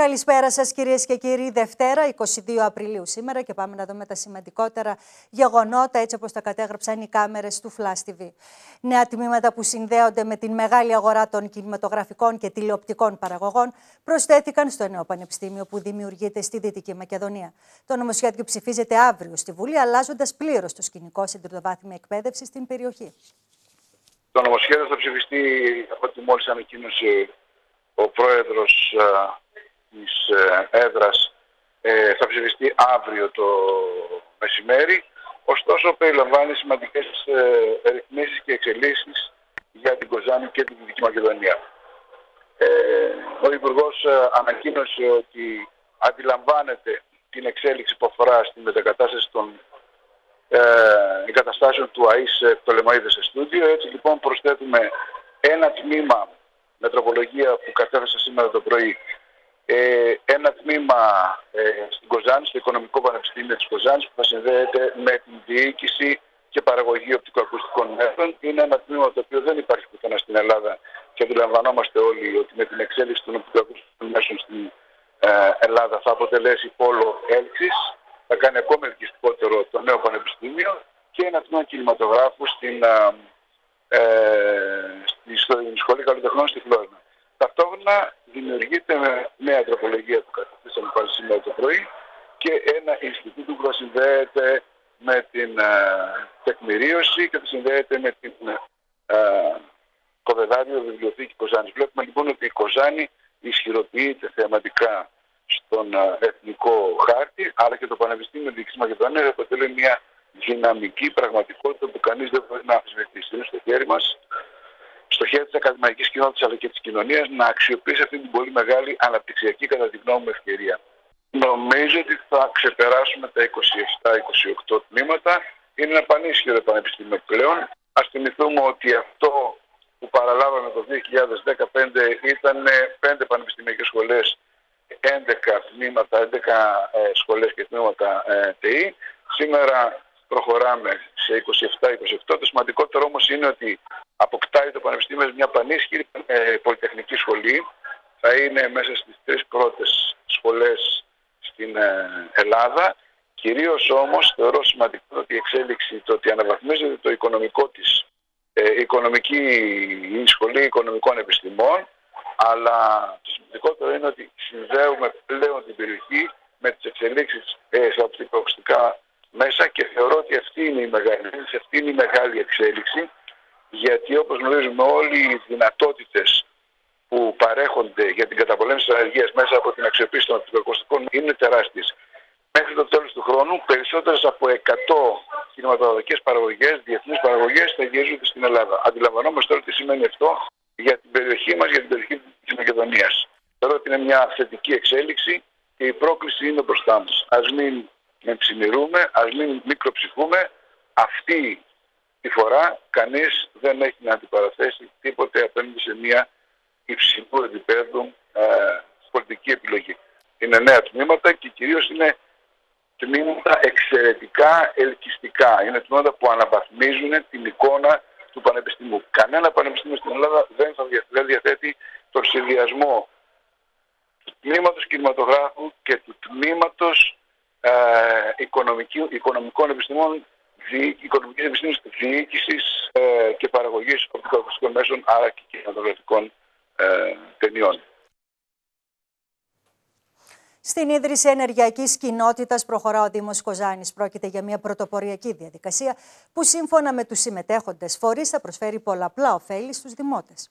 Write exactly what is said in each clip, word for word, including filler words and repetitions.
Καλησπέρα σας κυρίες και κύριοι. Δευτέρα, εικοστή δεύτερη Απριλίου σήμερα και πάμε να δούμε τα σημαντικότερα γεγονότα έτσι όπως τα κατέγραψαν οι κάμερες του Flash τι βι. Νέα τμήματα που συνδέονται με την μεγάλη αγορά των κινηματογραφικών και τηλεοπτικών παραγωγών προσθέθηκαν στο νέο πανεπιστήμιο που δημιουργείται στη Δυτική Μακεδονία. Το νομοσχέδιο ψηφίζεται αύριο στη Βουλή, αλλάζοντας πλήρως το σκηνικό στην τριτοβάθμια εκπαίδευση στην περιοχή. Το νομοσχέδιο θα ψηφιστεί, από ό,τι μόλις ανακοίνωσε ο πρόεδρος της έδρας, θα ψηφιστεί αύριο το μεσημέρι. Ωστόσο, περιλαμβάνει σημαντικές ρυθμίσεις και εξελίξεις για την Κοζάνη και την Δυτική Μακεδονία. Ο Υπουργός ανακοίνωσε ότι αντιλαμβάνεται την εξέλιξη που αφορά στην μετακατάσταση των εγκαταστάσεων του ΑΕΣ Πτολεμαΐδες σε στούντιο. Έτσι λοιπόν προσθέτουμε ένα τμήμα με τροπολογία που κατέθεσα σήμερα το πρωί, ε, ένα τμήμα ε, στην Κοζάνη, στο Οικονομικό Πανεπιστήμιο της Κοζάνης, που θα συνδέεται με την διοίκηση και παραγωγή οπτικοακουστικών μέσων. Είναι ένα τμήμα το οποίο δεν υπάρχει πουθενά στην Ελλάδα και αντιλαμβανόμαστε όλοι ότι με την εξέλιξη των οπτικοακουστικών μέσων στην ε, Ελλάδα θα αποτελέσει πόλο έλξης. Θα κάνει ακόμα ελκυστικότερο το νέο πανεπιστήμιο και ένα τμήμα κινηματογράφου στην, ε, στη, στην Σχολή Καλλιτεχνών στη Φλόρινα. Ταυτόχρονα δημιουργείται με νέα τροπολογία που καταθέσαμε πάλι σήμερα το πρωί και ένα Ινστιτούτο που θα συνδέεται με την ε, τεκμηρίωση και θα συνδέεται με την ε, Κοβεδάριο Βιβλιοθήκη Κοζάνης. Βλέπουμε λοιπόν ότι η Κοζάνη ισχυροποιείται θεματικά στον εθνικό χάρτη, αλλά και το Πανεπιστήμιο Δυτικής Μακεδονίας αποτελεί μια δυναμική πραγματικότητα που κανείς δεν μπορεί να αμφισβητήσει. Είναι στο χέρι μας, στο χέρι της ακαδημαϊκής κοινότητας αλλά και της κοινωνίας, να αξιοποιήσει αυτή την πολύ μεγάλη αναπτυξιακή, κατά τη γνώμη μου, ευκαιρία. Νομίζω ότι θα ξεπεράσουμε τα είκοσι επτά είκοσι οκτώ τμήματα. Είναι ένα πανίσχυρο πανεπιστήμιο πλέον. Ας θυμηθούμε ότι αυτό που παραλάβαμε το δύο χιλιάδες δεκαπέντε ήταν πέντε πανεπιστημιακές σχολές, έντεκα τμήματα, έντεκα ε, σχολές και τμήματα ε, ΤΕΙ. Σήμερα προχωράμε σε είκοσι επτά είκοσι οκτώ. Το σημαντικότερο όμως είναι ότι αποκτάει το Πανεπιστήμιο μια πανίσχυρη ε, πολυτεχνική σχολή. Θα είναι μέσα στις τρεις πρώτες σχολές στην ε, Ελλάδα. Κυρίως όμως θεωρώ σημαντικό ότι η εξέλιξη, το ότι αναβαθμίζεται το οικονομικό της, ε, η οικονομική η σχολή οικονομικών επιστημών, αλλά το σημαντικότερο είναι ότι συνδέουμε πλέον την περιοχή με τις εξελίξεις ε, στα οπτικοακουστικά μέσα και θεωρώ ότι αυτή είναι η μεγάλη, αυτή είναι η μεγάλη εξέλιξη, γιατί όπως γνωρίζουμε όλοι οι δυνατότητες που παρέχονται για την καταπολέμηση της ανεργίας μέσα από την αξιοποίηση των οπτικοακουστικών είναι τεράστιες. Μέχρι το τέλος του χρόνου περισσότερες από εκατό κινηματογραφικές παραγωγές, διεθνείς παραγωγές θα γυρίζονται στην Ελλάδα. Αντιλαμβανόμαστε τώρα τι σημαίνει αυτό για την περιοχή μας, για την περιοχή της Μακεδονίας. Θεωρώ ότι είναι μια θετική εξέλιξη και η πρόκληση είναι μπροστά μας. Ας μην ψημιρούμε, ας μην μικροψυχούμε. Αυτή τη φορά κανείς δεν έχει να αντιπαραθέσει τίποτε απέναντι σε μια υψηλού επίπεδου ε, πολιτική επιλογή. Είναι νέα τμήματα και κυρίως είναι τμήματα εξαιρετικά ελκυστικά. Είναι τμήματα που αναβαθμίζουν την εικόνα του πανεπιστημίου. Κανένα πανεπιστήμιο στην Ελλάδα δεν, θα δια, δεν διαθέτει τον συνδυασμό του τμήματος κινηματογράφου και του τμήματος ε, οικονομικών επιστημών, δι, οικονομικής επιστήμης διοίκησης ε, και παραγωγής οπτικοακουστικών μέσων, άρα και κινηματογραφικών ε, ταινιών. Στην ίδρυση ενεργειακής κοινότητας προχωρά ο Δήμος Κοζάνης. Πρόκειται για μια πρωτοποριακή διαδικασία που σύμφωνα με τους συμμετέχοντες φορείς θα προσφέρει πολλαπλά ωφέλη στους δημότες.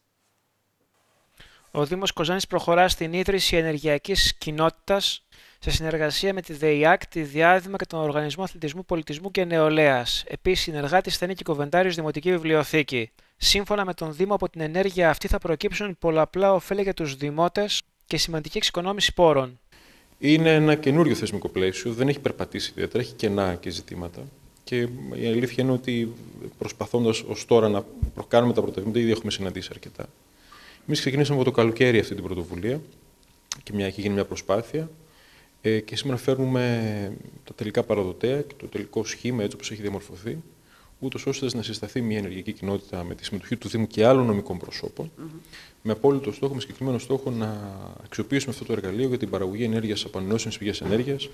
Ο Δήμος Κοζάνης προχωρά στην ίδρυση ενεργειακής κοινότητας σε συνεργασία με τη ΔΕΙΑΚ, τη Διάδημα και τον Οργανισμό Αθλητισμού, Πολιτισμού και Νεολαίας. Επίσης, συνεργάτης θα είναι και η Κοβεντάριος Δημοτική Βιβλιοθήκη. Σύμφωνα με τον Δήμο, από την ενέργεια αυτή θα προκύψουν πολλαπλά ωφέλη για τους δημότες και σημαντική εξοικονόμηση πόρων. Είναι ένα καινούριο θεσμικό πλαίσιο, δεν έχει περπατήσει ιδιαίτερα, έχει κενά και ζητήματα. Και η αλήθεια είναι ότι προσπαθώντας ως τώρα να προκάνουμε τα πρωτοβήματα, ήδη έχουμε συναντήσει αρκετά. Εμείς ξεκινήσαμε από το καλοκαίρι αυτή την πρωτοβουλία και μια, έχει γίνει μια προσπάθεια. Ε, και σήμερα φέρνουμε τα τελικά παραδοτέα και το τελικό σχήμα έτσι όπως έχει διαμορφωθεί, ούτως ώστε να συσταθεί μια ενεργειακή κοινότητα με τη συμμετοχή του Δήμου και άλλων νομικών προσώπων, mm-hmm. με απόλυτο στόχο, με συγκεκριμένο στόχο να αξιοποιήσουμε αυτό το εργαλείο για την παραγωγή ενέργειας από ανανεώσιμες πηγές ενέργειας,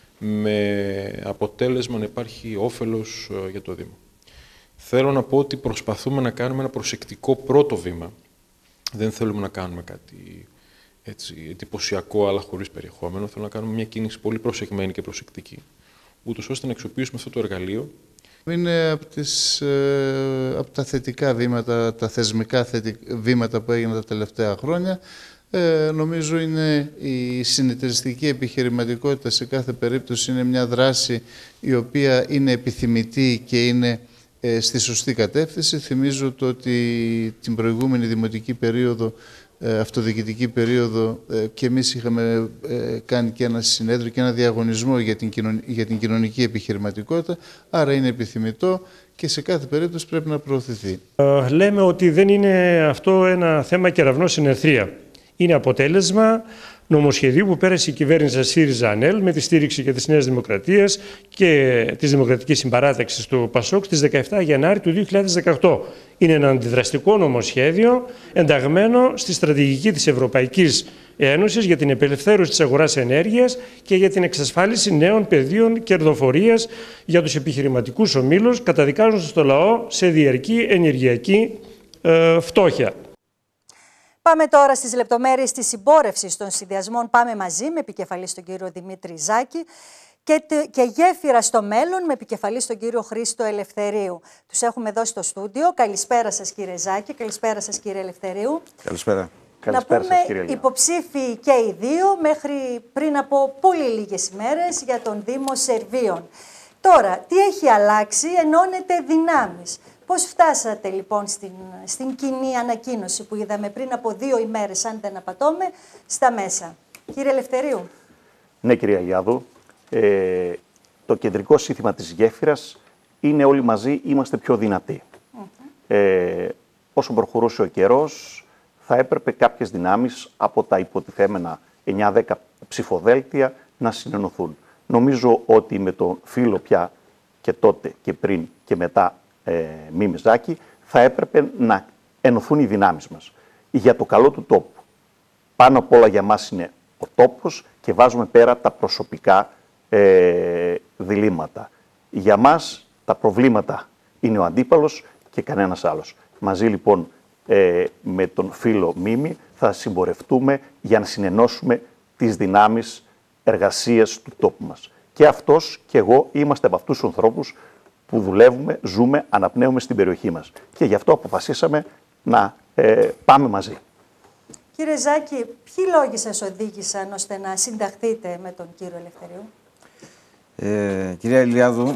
με αποτέλεσμα να υπάρχει όφελος για το Δήμο. Θέλω να πω ότι προσπαθούμε να κάνουμε ένα προσεκτικό πρώτο βήμα. Δεν θέλουμε να κάνουμε κάτι έτσι, εντυπωσιακό, αλλά χωρίς περιεχόμενο. Θέλω να κάνουμε μια κίνηση πολύ προσεγμένη και προσεκτική, ούτως ώστε να αξιοποιήσουμε αυτό το εργαλείο. Είναι από, τις, ε, από τα θετικά βήματα, τα θεσμικά θετικά βήματα που έγιναν τα τελευταία χρόνια. Ε, νομίζω είναι η συνεταιριστική επιχειρηματικότητα σε κάθε περίπτωση είναι μια δράση η οποία είναι επιθυμητή και είναι ε, στη σωστή κατεύθυνση. Θυμίζω το ότι την προηγούμενη δημοτική περίοδο, ε, αυτοδιοικητική περίοδο ε, και εμείς είχαμε ε, κάνει και ένα συνέδριο και ένα διαγωνισμό για την, κοινωνική, για την κοινωνική επιχειρηματικότητα, άρα είναι επιθυμητό και σε κάθε περίπτωση πρέπει να προωθηθεί. Ε, λέμε ότι δεν είναι αυτό ένα θέμα κεραυνός στην ευθεία. Είναι αποτέλεσμα νομοσχεδίου που πέρασε η κυβέρνηση ΣΥΡΙΖΑ-ΑΝΕΛ με τη στήριξη και της Νέας Δημοκρατίας και της Δημοκρατικής Συμπαράταξης του ΠΑΣΟΚ στις δεκαεφτά Γενάρη του δύο χιλιάδες δεκαοκτώ. Είναι ένα αντιδραστικό νομοσχέδιο ενταγμένο στη στρατηγική της Ευρωπαϊκής Ένωσης για την απελευθέρωση της αγοράς ενέργειας και για την εξασφάλιση νέων πεδίων κερδοφορίας για τους επιχειρηματικούς ομίλους, καταδικάζοντας το λαό σε διαρκή ενεργειακή ε, φτώχεια. Πάμε τώρα στις λεπτομέρειες της συμπόρευσης των συνδυασμών Πάμε Μαζί με επικεφαλή στον κύριο Δημήτρη Ζάκη και, και Γέφυρα στο Μέλλον με επικεφαλή στον κύριο Χρήστο Ελευθερίου. Τους έχουμε εδώ στο στούντιο. Καλησπέρα σας κύριε Ζάκη, καλησπέρα σας κύριε Ελευθερίου. Καλησπέρα. Να πούμε σας, υποψήφοι και οι δύο μέχρι πριν από πολύ λίγες ημέρες για τον Δήμο Σερβίων. Τώρα, τι έχει αλλάξει, ενώνεται δυνάμεις. Πώς φτάσατε λοιπόν στην, στην κοινή ανακοίνωση που είδαμε πριν από δύο ημέρες, αν δεν απατώμε, στα μέσα. Κύριε Ελευθερίου. Ναι, κυρία Γιάδου. Ε, το κεντρικό σύνθημα της Γέφυρας είναι όλοι μαζί είμαστε πιο δυνατοί. Mm-hmm. ε, όσο προχωρούσε ο καιρός, θα έπρεπε κάποιες δυνάμεις από τα υποτιθέμενα εννιά δέκα ψηφοδέλτια να συνενωθούν. Νομίζω ότι με τον φίλο πια και τότε και πριν και μετά Ε, Μίμη Ζάκη, θα έπρεπε να ενωθούν οι δυνάμεις μας για το καλό του τόπου. Πάνω απ' όλα για μας είναι ο τόπος και βάζουμε πέρα τα προσωπικά ε, διλήμματα. Για μας τα προβλήματα είναι ο αντίπαλος και κανένας άλλος. Μαζί λοιπόν ε, με τον φίλο Μίμη θα συμπορευτούμε για να συνενώσουμε τις δυνάμεις εργασίας του τόπου μας. Και αυτός και εγώ είμαστε από αυτούς τους ανθρώπους που δουλεύουμε, ζούμε, αναπνέουμε στην περιοχή μας. Και γι' αυτό αποφασίσαμε να ε, πάμε μαζί. Κύριε Ζάκη, ποιοι λόγοι σας οδήγησαν ώστε να συνταχθείτε με τον κύριο Ελευθερίου? Ε, κυρία Ηλιάδου,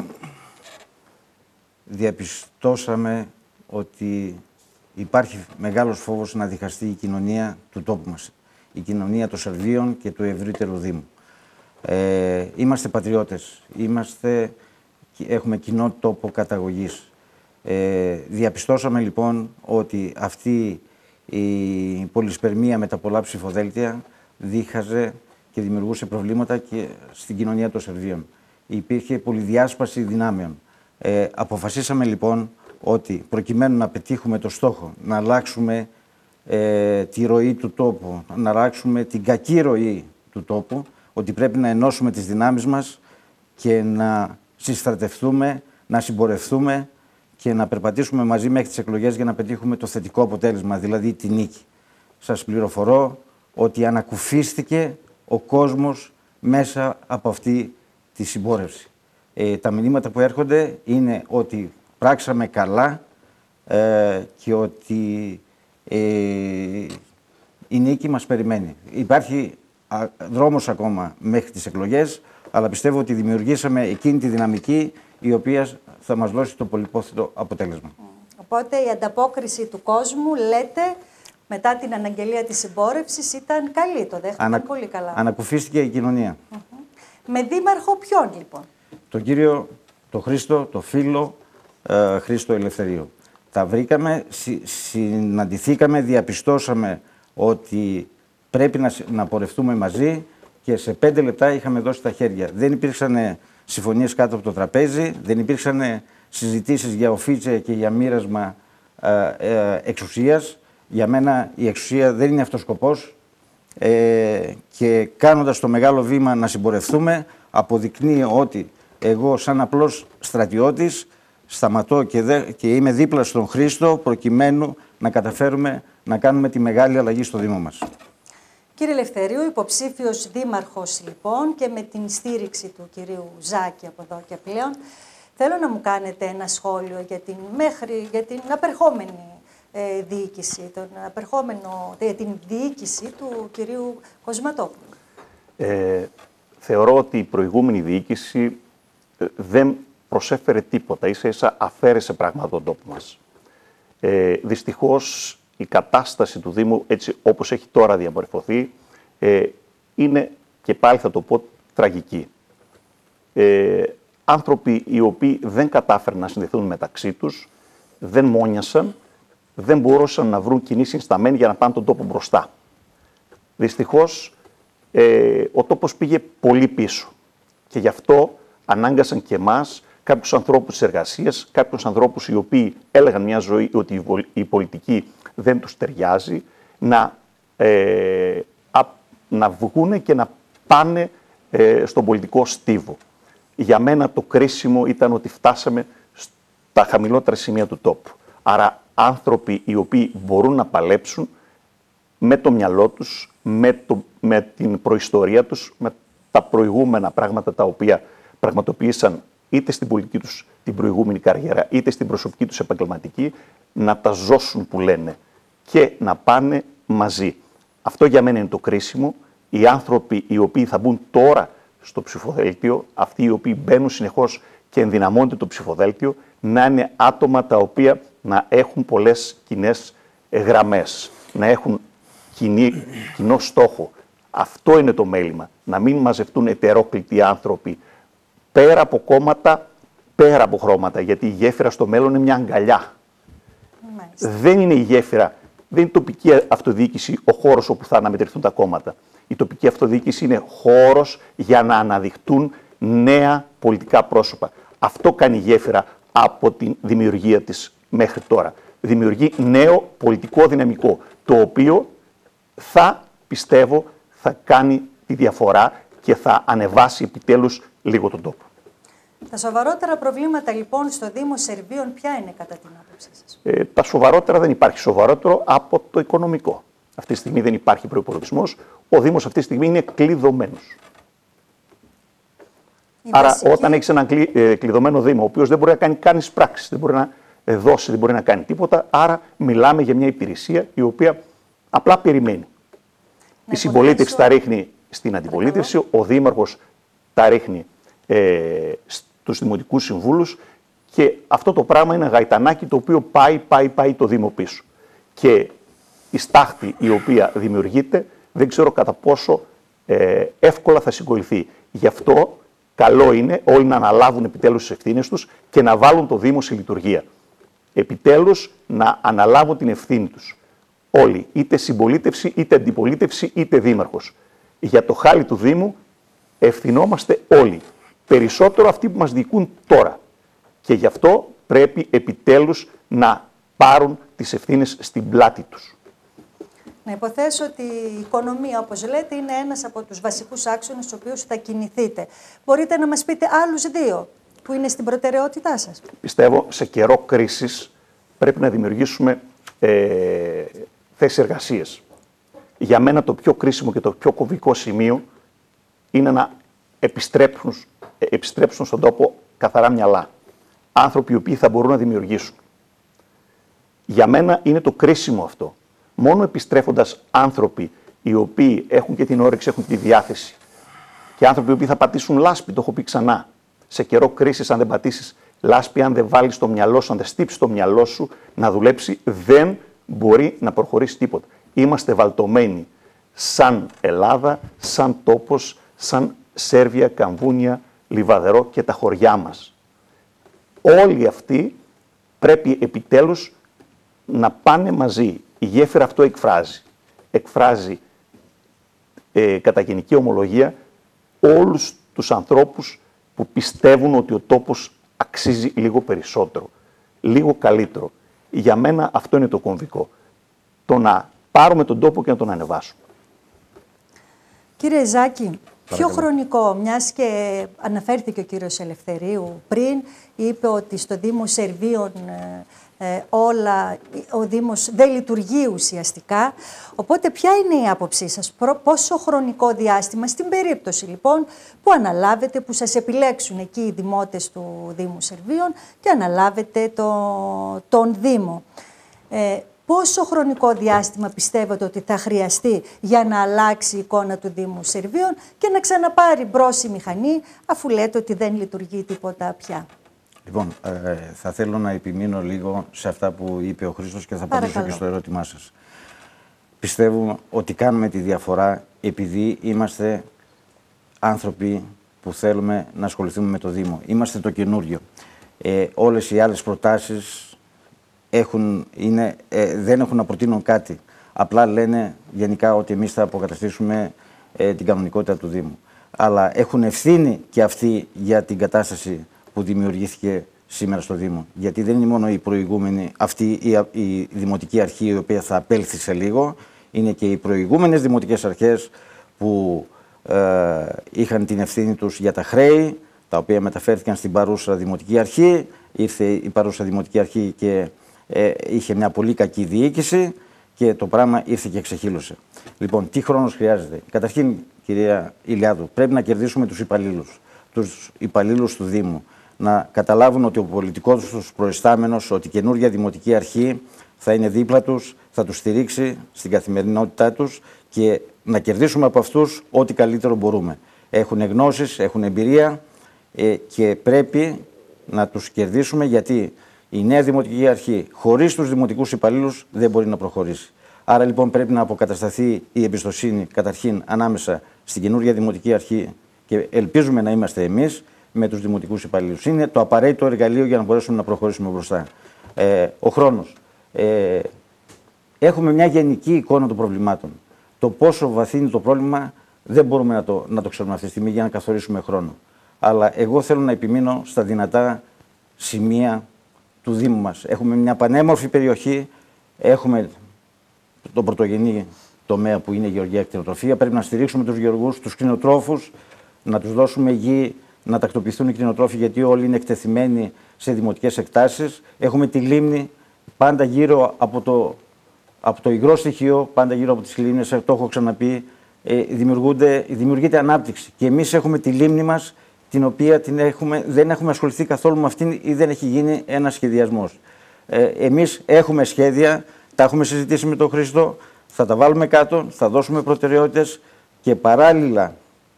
διαπιστώσαμε ότι υπάρχει μεγάλος φόβος να διχαστεί η κοινωνία του τόπου μας. Η κοινωνία των Σερβίων και του ευρύτερου Δήμου. Ε, είμαστε πατριώτες, είμαστε... Έχουμε κοινό τόπο καταγωγής. Ε, διαπιστώσαμε λοιπόν ότι αυτή η πολυσπερμία με τα πολλά ψηφοδέλτια δίχαζε και δημιουργούσε προβλήματα και στην κοινωνία των Σερβίων. Υπήρχε πολυδιάσπαση δυνάμεων. Ε, αποφασίσαμε λοιπόν ότι προκειμένου να πετύχουμε το στόχο, να αλλάξουμε ε, τη ροή του τόπου, να αλλάξουμε την κακή ροή του τόπου, ότι πρέπει να ενώσουμε τις δυνάμεις μας και να συστρατευτούμε, να συμπορευτούμε και να περπατήσουμε μαζί μέχρι τις εκλογές για να πετύχουμε το θετικό αποτέλεσμα, δηλαδή τη νίκη. Σας πληροφορώ ότι ανακουφίστηκε ο κόσμος μέσα από αυτή τη συμπόρευση. Ε, τα μηνύματα που έρχονται είναι ότι πράξαμε καλά ε, και ότι ε, η νίκη μας περιμένει. Υπάρχει α, δρόμος ακόμα μέχρι τις εκλογές, αλλά πιστεύω ότι δημιουργήσαμε εκείνη τη δυναμική η οποία θα μας δώσει το πολυπόθητο αποτέλεσμα. Οπότε η ανταπόκριση του κόσμου, λέτε, μετά την αναγγελία της συμπόρευσης ήταν καλή, το δέχτηκαν Ανα... πολύ καλά. Ανακουφίστηκε η κοινωνία. Uh-huh. Με δήμαρχο ποιον λοιπόν? Τον κύριο, τον Χρήστο, το φίλο ε, Χρήστο Ελευθερίου. Τα βρήκαμε, συ, συναντηθήκαμε, διαπιστώσαμε ότι πρέπει να, να πορευτούμε μαζί και σε πέντε λεπτά είχαμε δώσει τα χέρια. Δεν υπήρξαν συμφωνίες κάτω από το τραπέζι, δεν υπήρξαν συζητήσεις για οφίτσε και για μοίρασμα ε, ε, εξουσίας. Για μένα η εξουσία δεν είναι αυτός ο σκοπός ε, και κάνοντας το μεγάλο βήμα να συμπορευτούμε αποδεικνύει ότι εγώ σαν απλός στρατιώτης σταματώ και, δε, και είμαι δίπλα στον Χρήστο προκειμένου να καταφέρουμε να κάνουμε τη μεγάλη αλλαγή στο Δήμο μας. Κύριε Ελευθερίου, υποψήφιος δήμαρχος λοιπόν και με την στήριξη του κυρίου Ζάκη από εδώ και πλέον, θέλω να μου κάνετε ένα σχόλιο για την, μέχρι, για την απερχόμενη ε, διοίκηση, τον απερχόμενο, για την διοίκηση του κυρίου Κοσματόπουλου. Ε, θεωρώ ότι η προηγούμενη διοίκηση ε, δεν προσέφερε τίποτα, ίσα ίσα αφαίρεσε πράγματα τον τόπο μας. Ε, δυστυχώς η κατάσταση του Δήμου, έτσι όπως έχει τώρα διαμορφωθεί, ε, είναι, και πάλι θα το πω, τραγική. Ε, άνθρωποι οι οποίοι δεν κατάφεραν να συνδεθούν μεταξύ τους, δεν μόνιασαν, δεν μπορούσαν να βρουν κοινή συνισταμένη για να πάνε τον τόπο μπροστά. Δυστυχώς, ε, ο τόπος πήγε πολύ πίσω και γι' αυτό ανάγκασαν και εμάς, κάποιους ανθρώπους της εργασίας, κάποιους ανθρώπους οι οποίοι έλεγαν μια ζωή ότι η πολιτική δεν τους ταιριάζει, να, ε, α, να βγούνε και να πάνε ε, στον πολιτικό στίβο. Για μένα το κρίσιμο ήταν ότι φτάσαμε στα χαμηλότερα σημεία του τόπου. Άρα άνθρωποι οι οποίοι μπορούν να παλέψουν με το μυαλό τους, με, το, με την προϊστορία τους, με τα προηγούμενα πράγματα τα οποία πραγματοποίησαν είτε στην πολιτική τους την προηγούμενη καριέρα, είτε στην προσωπική τους επαγγελματική, να τα ζώσουν που λένε και να πάνε μαζί. Αυτό για μένα είναι το κρίσιμο. Οι άνθρωποι οι οποίοι θα μπουν τώρα στο ψηφοδέλτιο, αυτοί οι οποίοι μπαίνουν συνεχώς και ενδυναμώνεται το ψηφοδέλτιο, να είναι άτομα τα οποία να έχουν πολλές κοινές γραμμές, να έχουν κοινή, κοινό στόχο. Αυτό είναι το μέλημα. Να μην μαζευτούν ετερόκλητοι άνθρωποι πέρα από κόμματα, πέρα από χρώματα, γιατί η γέφυρα στο μέλλον είναι μια αγκαλιά. Μάλιστα. Δεν είναι η γέφυρα, δεν είναι η τοπική αυτοδιοίκηση ο χώρος όπου θα αναμετρηθούν τα κόμματα. Η τοπική αυτοδιοίκηση είναι χώρος για να αναδειχτούν νέα πολιτικά πρόσωπα. Αυτό κάνει η γέφυρα από τη δημιουργία της μέχρι τώρα. Δημιουργεί νέο πολιτικό δυναμικό, το οποίο θα, πιστεύω, θα κάνει τη διαφορά και θα ανεβάσει επιτέλους λίγο τον τόπο. Τα σοβαρότερα προβλήματα λοιπόν στο Δήμο Σερβίων ποια είναι κατά την άποψή σας? Ε, τα σοβαρότερα, δεν υπάρχει σοβαρότερο από το οικονομικό. Αυτή τη στιγμή δεν υπάρχει προϋπολογισμός. Ο Δήμος αυτή τη στιγμή είναι κλειδωμένος. Η Άρα βασική... όταν έχεις έναν κλει, ε, κλειδωμένο Δήμο, ο οποίος δεν μπορεί να κάνει καν πράξεις, δεν μπορεί να ε, δώσει, δεν μπορεί να κάνει τίποτα, άρα μιλάμε για μια υπηρεσία η οποία απλά περιμένει. Να η συμπολίτευση τα ρίχνει στην αντιπολίτευση, ο Δήμαρχος τα ρίχνει ε, στους δημοτικούς συμβούλους και αυτό το πράγμα είναι γαϊτανάκι το οποίο πάει, πάει, πάει το Δήμο πίσω. Και η στάχτη η οποία δημιουργείται δεν ξέρω κατά πόσο ε, εύκολα θα συγκοληθεί. Γι' αυτό καλό είναι όλοι να αναλάβουν επιτέλους τις ευθύνες τους και να βάλουν το Δήμο σε λειτουργία. Επιτέλους να αναλάβουν την ευθύνη τους. Όλοι, είτε συμπολίτευση, είτε αντιπολίτευση, είτε δήμαρχος. Για το χάλι του Δήμου ευθυνόμαστε όλοι. Περισσότερο αυτοί που μας διοικούν τώρα. Και γι' αυτό πρέπει επιτέλους να πάρουν τις ευθύνες στην πλάτη τους. Να υποθέσω ότι η οικονομία, όπως λέτε, είναι ένας από τους βασικούς άξονες στους οποίους θα κινηθείτε. Μπορείτε να μας πείτε άλλους δύο που είναι στην προτεραιότητά σας? Πιστεύω σε καιρό κρίσης πρέπει να δημιουργήσουμε ε, θέσεις εργασίας. Για μένα το πιο κρίσιμο και το πιο κομβικό σημείο είναι να επιστρέψουν, επιστρέψουν στον τόπο καθαρά μυαλά. Άνθρωποι οι οποίοι θα μπορούν να δημιουργήσουν. Για μένα είναι το κρίσιμο αυτό. Μόνο επιστρέφοντας άνθρωποι οι οποίοι έχουν και την όρεξη, έχουν και τη διάθεση και άνθρωποι οι οποίοι θα πατήσουν λάσπη, το έχω πει ξανά. Σε καιρό κρίσης, αν δεν πατήσεις λάσπη, αν δεν βάλεις το μυαλό σου, αν δεν στύψεις το μυαλό σου να δουλέψει, δεν μπορεί να προχωρήσει τίποτα. Είμαστε βαλτωμένοι σαν Ελλάδα, σαν τόπος, σαν Σέρβια, Καμβούνια, Λιβαδερό και τα χωριά μας. Όλοι αυτοί πρέπει επιτέλους να πάνε μαζί. Η γέφυρα αυτό εκφράζει. Εκφράζει ε, κατά γενική ομολογία όλους τους ανθρώπους που πιστεύουν ότι ο τόπος αξίζει λίγο περισσότερο, λίγο καλύτερο. Για μένα αυτό είναι το κομβικό. Το να πάρουμε τον τόπο και να τον ανεβάσουμε. Κύριε Ζάκη, ποιο χρονικό, μιας και αναφέρθηκε ο κύριος Ελευθερίου πριν, είπε ότι στο Δήμο Σερβίων ε, ε, όλα, ο Δήμος δεν λειτουργεί ουσιαστικά. Οπότε ποια είναι η άποψή σας, πόσο χρονικό διάστημα, στην περίπτωση λοιπόν που αναλάβετε, που σας επιλέξουν εκεί οι δημότες του Δήμου Σερβίων και αναλάβετε το, τον Δήμο. Ε, Πόσο χρονικό διάστημα πιστεύετε ότι θα χρειαστεί για να αλλάξει η εικόνα του Δήμου Σερβίων και να ξαναπάρει μπρος η μηχανή, αφού λέτε ότι δεν λειτουργεί τίποτα πια? Λοιπόν, ε, θα θέλω να επιμείνω λίγο σε αυτά που είπε ο Χρήστος και θα απαντήσω και στο ερώτημά σας. Πιστεύω ότι κάνουμε τη διαφορά επειδή είμαστε άνθρωποι που θέλουμε να ασχοληθούμε με το Δήμο. Είμαστε το καινούριο. Ε, όλες οι άλλες προτάσεις Έχουν, είναι, ε, δεν έχουν να προτείνουν κάτι. Απλά λένε γενικά ότι εμείς θα αποκαταστήσουμε ε, την κανονικότητα του Δήμου. Αλλά έχουν ευθύνη και αυτοί για την κατάσταση που δημιουργήθηκε σήμερα στο Δήμο. Γιατί δεν είναι μόνο η προηγούμενη, αυτή η, η Δημοτική Αρχή η οποία θα απέλθει σε λίγο, είναι και οι προηγούμενες δημοτικές αρχές που ε, είχαν την ευθύνη τους για τα χρέη, τα οποία μεταφέρθηκαν στην παρούσα Δημοτική Αρχή. Ήρθε η παρούσα Δημοτική Αρχή και Ε, είχε μια πολύ κακή διοίκηση και το πράγμα ήρθε και ξεχύλωσε. Λοιπόν, τι χρόνος χρειάζεται? Καταρχήν, κυρία Ηλιάδου, πρέπει να κερδίσουμε τους υπαλλήλους, τους υπαλλήλους του Δήμου, να καταλάβουν ότι ο πολιτικός τους προϊστάμενος, ότι η καινούργια Δημοτική Αρχή θα είναι δίπλα τους, θα τους στηρίξει στην καθημερινότητά τους και να κερδίσουμε από αυτούς ό,τι καλύτερο μπορούμε. Έχουν γνώσεις, έχουν εμπειρία ε, και πρέπει να τους κερδίσουμε, γιατί η νέα Δημοτική Αρχή, χωρίς τους δημοτικούς υπαλλήλους, δεν μπορεί να προχωρήσει. Άρα λοιπόν πρέπει να αποκατασταθεί η εμπιστοσύνη καταρχήν ανάμεσα στην καινούργια Δημοτική Αρχή και ελπίζουμε να είμαστε εμείς με τους δημοτικούς υπαλλήλους. Είναι το απαραίτητο εργαλείο για να μπορέσουμε να προχωρήσουμε μπροστά. Ε, ο χρόνος. Ε, έχουμε μια γενική εικόνα των προβλημάτων. Το πόσο βαθύ είναι το πρόβλημα δεν μπορούμε να το, να το ξέρουμε αυτή τη στιγμή για να καθορίσουμε χρόνο. Αλλά εγώ θέλω να επιμείνω στα δυνατά σημεία του Δήμου μας. Έχουμε μια πανέμορφη περιοχή, έχουμε τον πρωτογενή τομέα που είναι η γεωργία κτηνοτροφία. Πρέπει να στηρίξουμε τους γεωργούς, τους κτηνοτρόφους, να τους δώσουμε γη, να τακτοποιηθούν οι κτηνοτρόφοι, γιατί όλοι είναι εκτεθειμένοι σε δημοτικές εκτάσεις. Έχουμε τη λίμνη πάντα γύρω από το, από το υγρό στοιχείο, πάντα γύρω από τις λίμνες, το έχω ξαναπεί, ε, δημιουργείται ανάπτυξη. Και εμείς έχουμε τη λίμνη μας, την οποία την έχουμε, δεν έχουμε ασχοληθεί καθόλου με αυτήν ή δεν έχει γίνει ένας σχεδιασμός. Ε, εμείς έχουμε σχέδια, τα έχουμε συζητήσει με τον Χρήστο, θα τα βάλουμε κάτω, θα δώσουμε προτεραιότητες και παράλληλα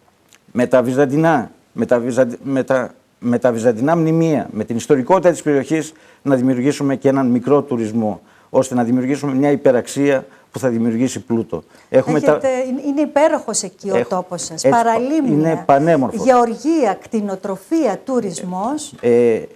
με τα βυζαντινά, με τα, βυζαντι, με τα, με τα βυζαντινά μνημεία, με την ιστορικότητα της περιοχής, να δημιουργήσουμε και έναν μικρό τουρισμό, ώστε να δημιουργήσουμε μια υπεραξία που θα δημιουργήσει πλούτο. Έχουμε Έχετε, τα... Είναι υπέροχος εκεί ο Έχ... τόπος σας. Έτσι, Παραλίμνια, είναι πανέμορφος. Γεωργία, κτηνοτροφία, τουρισμός. Ε, ε,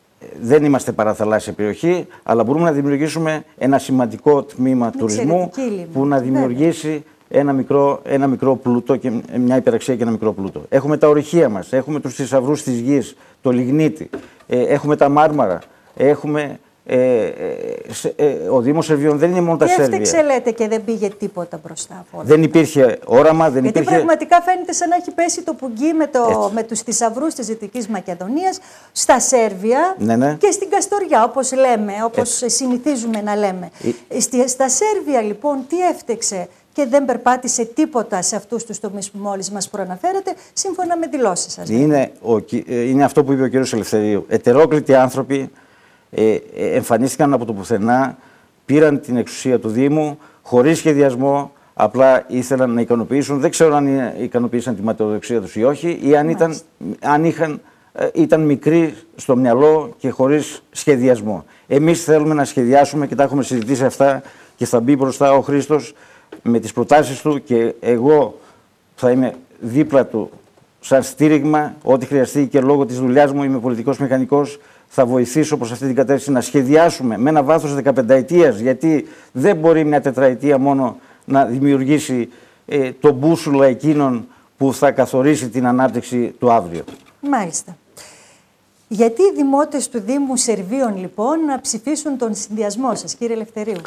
δεν είμαστε παραθαλάσσια περιοχή, αλλά μπορούμε να δημιουργήσουμε ένα σημαντικό τμήμα με τουρισμού που να δημιουργήσει ένα μικρό, ένα μικρό πλούτο και μια υπεραξία και ένα μικρό πλούτο. Έχουμε τα ορυχεία μας, έχουμε τους θησαυρούς της γης, το λιγνίτη, ε, έχουμε τα μάρμαρα, έχουμε... Ε, ε, ε, ο Δήμος Σερβίων δεν είναι μόνο τα Σέρβια. Τι έφταξε λέτε και δεν πήγε τίποτα μπροστά από όλα. Δεν υπήρχε όραμα, δεν Γιατί υπήρχε... πραγματικά φαίνεται σαν να έχει πέσει το πουγγί με, το, με τους θησαυρούς της Δυτικής Μακεδονίας στα Σέρβια, ναι, ναι, και στην Καστοριά, όπως λέμε, όπως Έτσι. συνηθίζουμε να λέμε. Ε... Στα Σέρβια λοιπόν τι έφτεξε και δεν περπάτησε τίποτα σε αυτούς τους τομείς που μόλις μας προαναφέρετε, σύμφωνα με δηλώσεις σας? Είναι, ο, είναι αυτό που είπε ο κ. Ελευθερίου. Ετερόκλητοι άνθρωποι Ε, εμφανίστηκαν από το πουθενά, πήραν την εξουσία του Δήμου χωρίς σχεδιασμό, απλά ήθελαν να ικανοποιήσουν. Δεν ξέρω αν ικανοποίησαν τη ματαιοδοξία τους ή όχι, ή αν, ήταν, αν είχαν, ήταν μικροί στο μυαλό και χωρίς σχεδιασμό. Εμείς θέλουμε να σχεδιάσουμε και τα έχουμε συζητήσει αυτά και θα μπει μπροστά ο Χρήστος με τις προτάσεις του και εγώ θα είμαι δίπλα του σαν στήριγμα, ό,τι χρειαστεί, και λόγω της δουλειάς μου είμαι πολιτικός μηχανικός. Θα βοηθήσω προς αυτή την κατεύθυνση να σχεδιάσουμε με ένα βάθος δεκαπενταετίας, γιατί δεν μπορεί μια τετραετία μόνο να δημιουργήσει ε, το μπούσουλα εκείνων που θα καθορίσει την ανάπτυξη του αύριο. Μάλιστα. Γιατί οι δημότες του Δήμου Σερβίων, λοιπόν, να ψηφίσουν τον συνδυασμό σας, κύριε Ελευθερίου?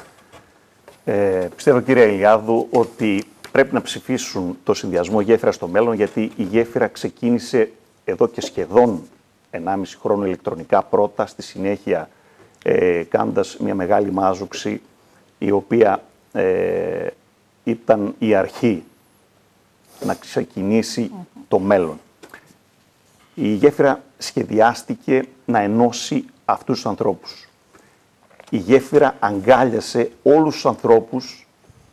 Ε, πιστεύω, κύριε Ηλιάδου, ότι πρέπει να ψηφίσουν το συνδυασμό γέφυρα στο μέλλον, γιατί η γέφυρα ξεκίνησε εδώ και σχεδόν ενάμιση χρόνο ηλεκτρονικά πρώτα, στη συνέχεια ε, κάνοντας μια μεγάλη μάζουξη, η οποία ε, ήταν η αρχή να ξεκινήσει mm-hmm. το μέλλον. Η γέφυρα σχεδιάστηκε να ενώσει αυτούς τους ανθρώπους. Η γέφυρα αγκάλιασε όλους τους ανθρώπους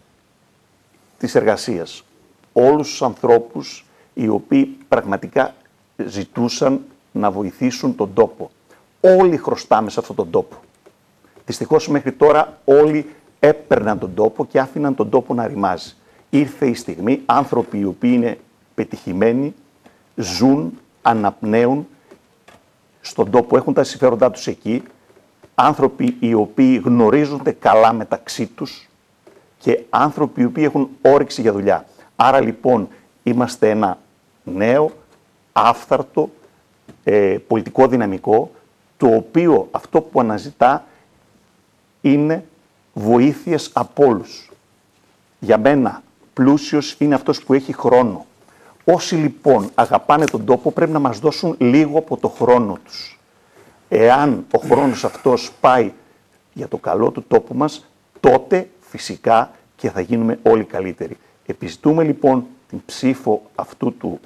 της εργασίας. Όλους τους ανθρώπους οι οποίοι πραγματικά ζητούσαν να βοηθήσουν τον τόπο. Όλοι χρωστάμε σε αυτόν τον τόπο. Δυστυχώς μέχρι τώρα όλοι έπαιρναν τον τόπο και άφηναν τον τόπο να ρημάζει. Ήρθε η στιγμή, άνθρωποι οι οποίοι είναι πετυχημένοι, ζουν, αναπνέουν στον τόπο, έχουν τα συμφέροντά τους εκεί, άνθρωποι οι οποίοι γνωρίζονται καλά μεταξύ τους και άνθρωποι οι οποίοι έχουν όρεξη για δουλειά. Άρα λοιπόν είμαστε ένα νέο, άφθαρτο, ε, πολιτικό δυναμικό, το οποίο αυτό που αναζητά είναι βοήθειες από όλους. Για μένα πλούσιος είναι αυτός που έχει χρόνο. Όσοι λοιπόν αγαπάνε τον τόπο πρέπει να μας δώσουν λίγο από το χρόνο τους. Εάν ο χρόνος αυτός πάει για το καλό του τόπου μας, τότε φυσικά και θα γίνουμε όλοι καλύτεροι. Επιζητούμε λοιπόν την ψήφο αυτού του,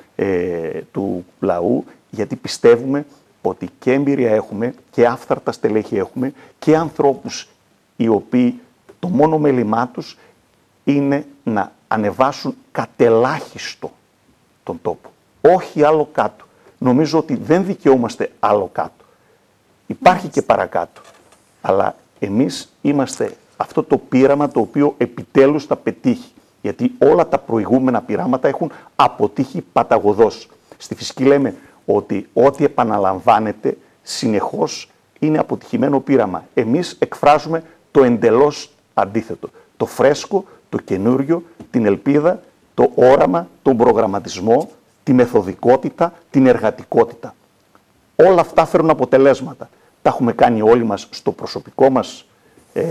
ε, του λαού, γιατί πιστεύουμε ότι και εμπειρία έχουμε και άφθαρτα στελέχη έχουμε και ανθρώπους οι οποίοι το μόνο μέλημά τους είναι να ανεβάσουν κατελάχιστο τον τόπο. Όχι άλλο κάτω. Νομίζω ότι δεν δικαιούμαστε άλλο κάτω. Υπάρχει και παρακάτω. Αλλά εμείς είμαστε αυτό το πείραμα το οποίο επιτέλους θα πετύχει. Γιατί όλα τα προηγούμενα πειράματα έχουν αποτύχει παταγωδώς. Στη φυσική λέμε ότι ό,τι επαναλαμβάνεται συνεχώς είναι αποτυχημένο πείραμα. Εμείς εκφράζουμε το εντελώς αντίθετο. Το φρέσκο, το καινούριο, την ελπίδα, το όραμα, τον προγραμματισμό, τη μεθοδικότητα, την εργατικότητα. Όλα αυτά φέρνουν αποτελέσματα. Τα έχουμε κάνει όλοι μας στο προσωπικό μας, ε,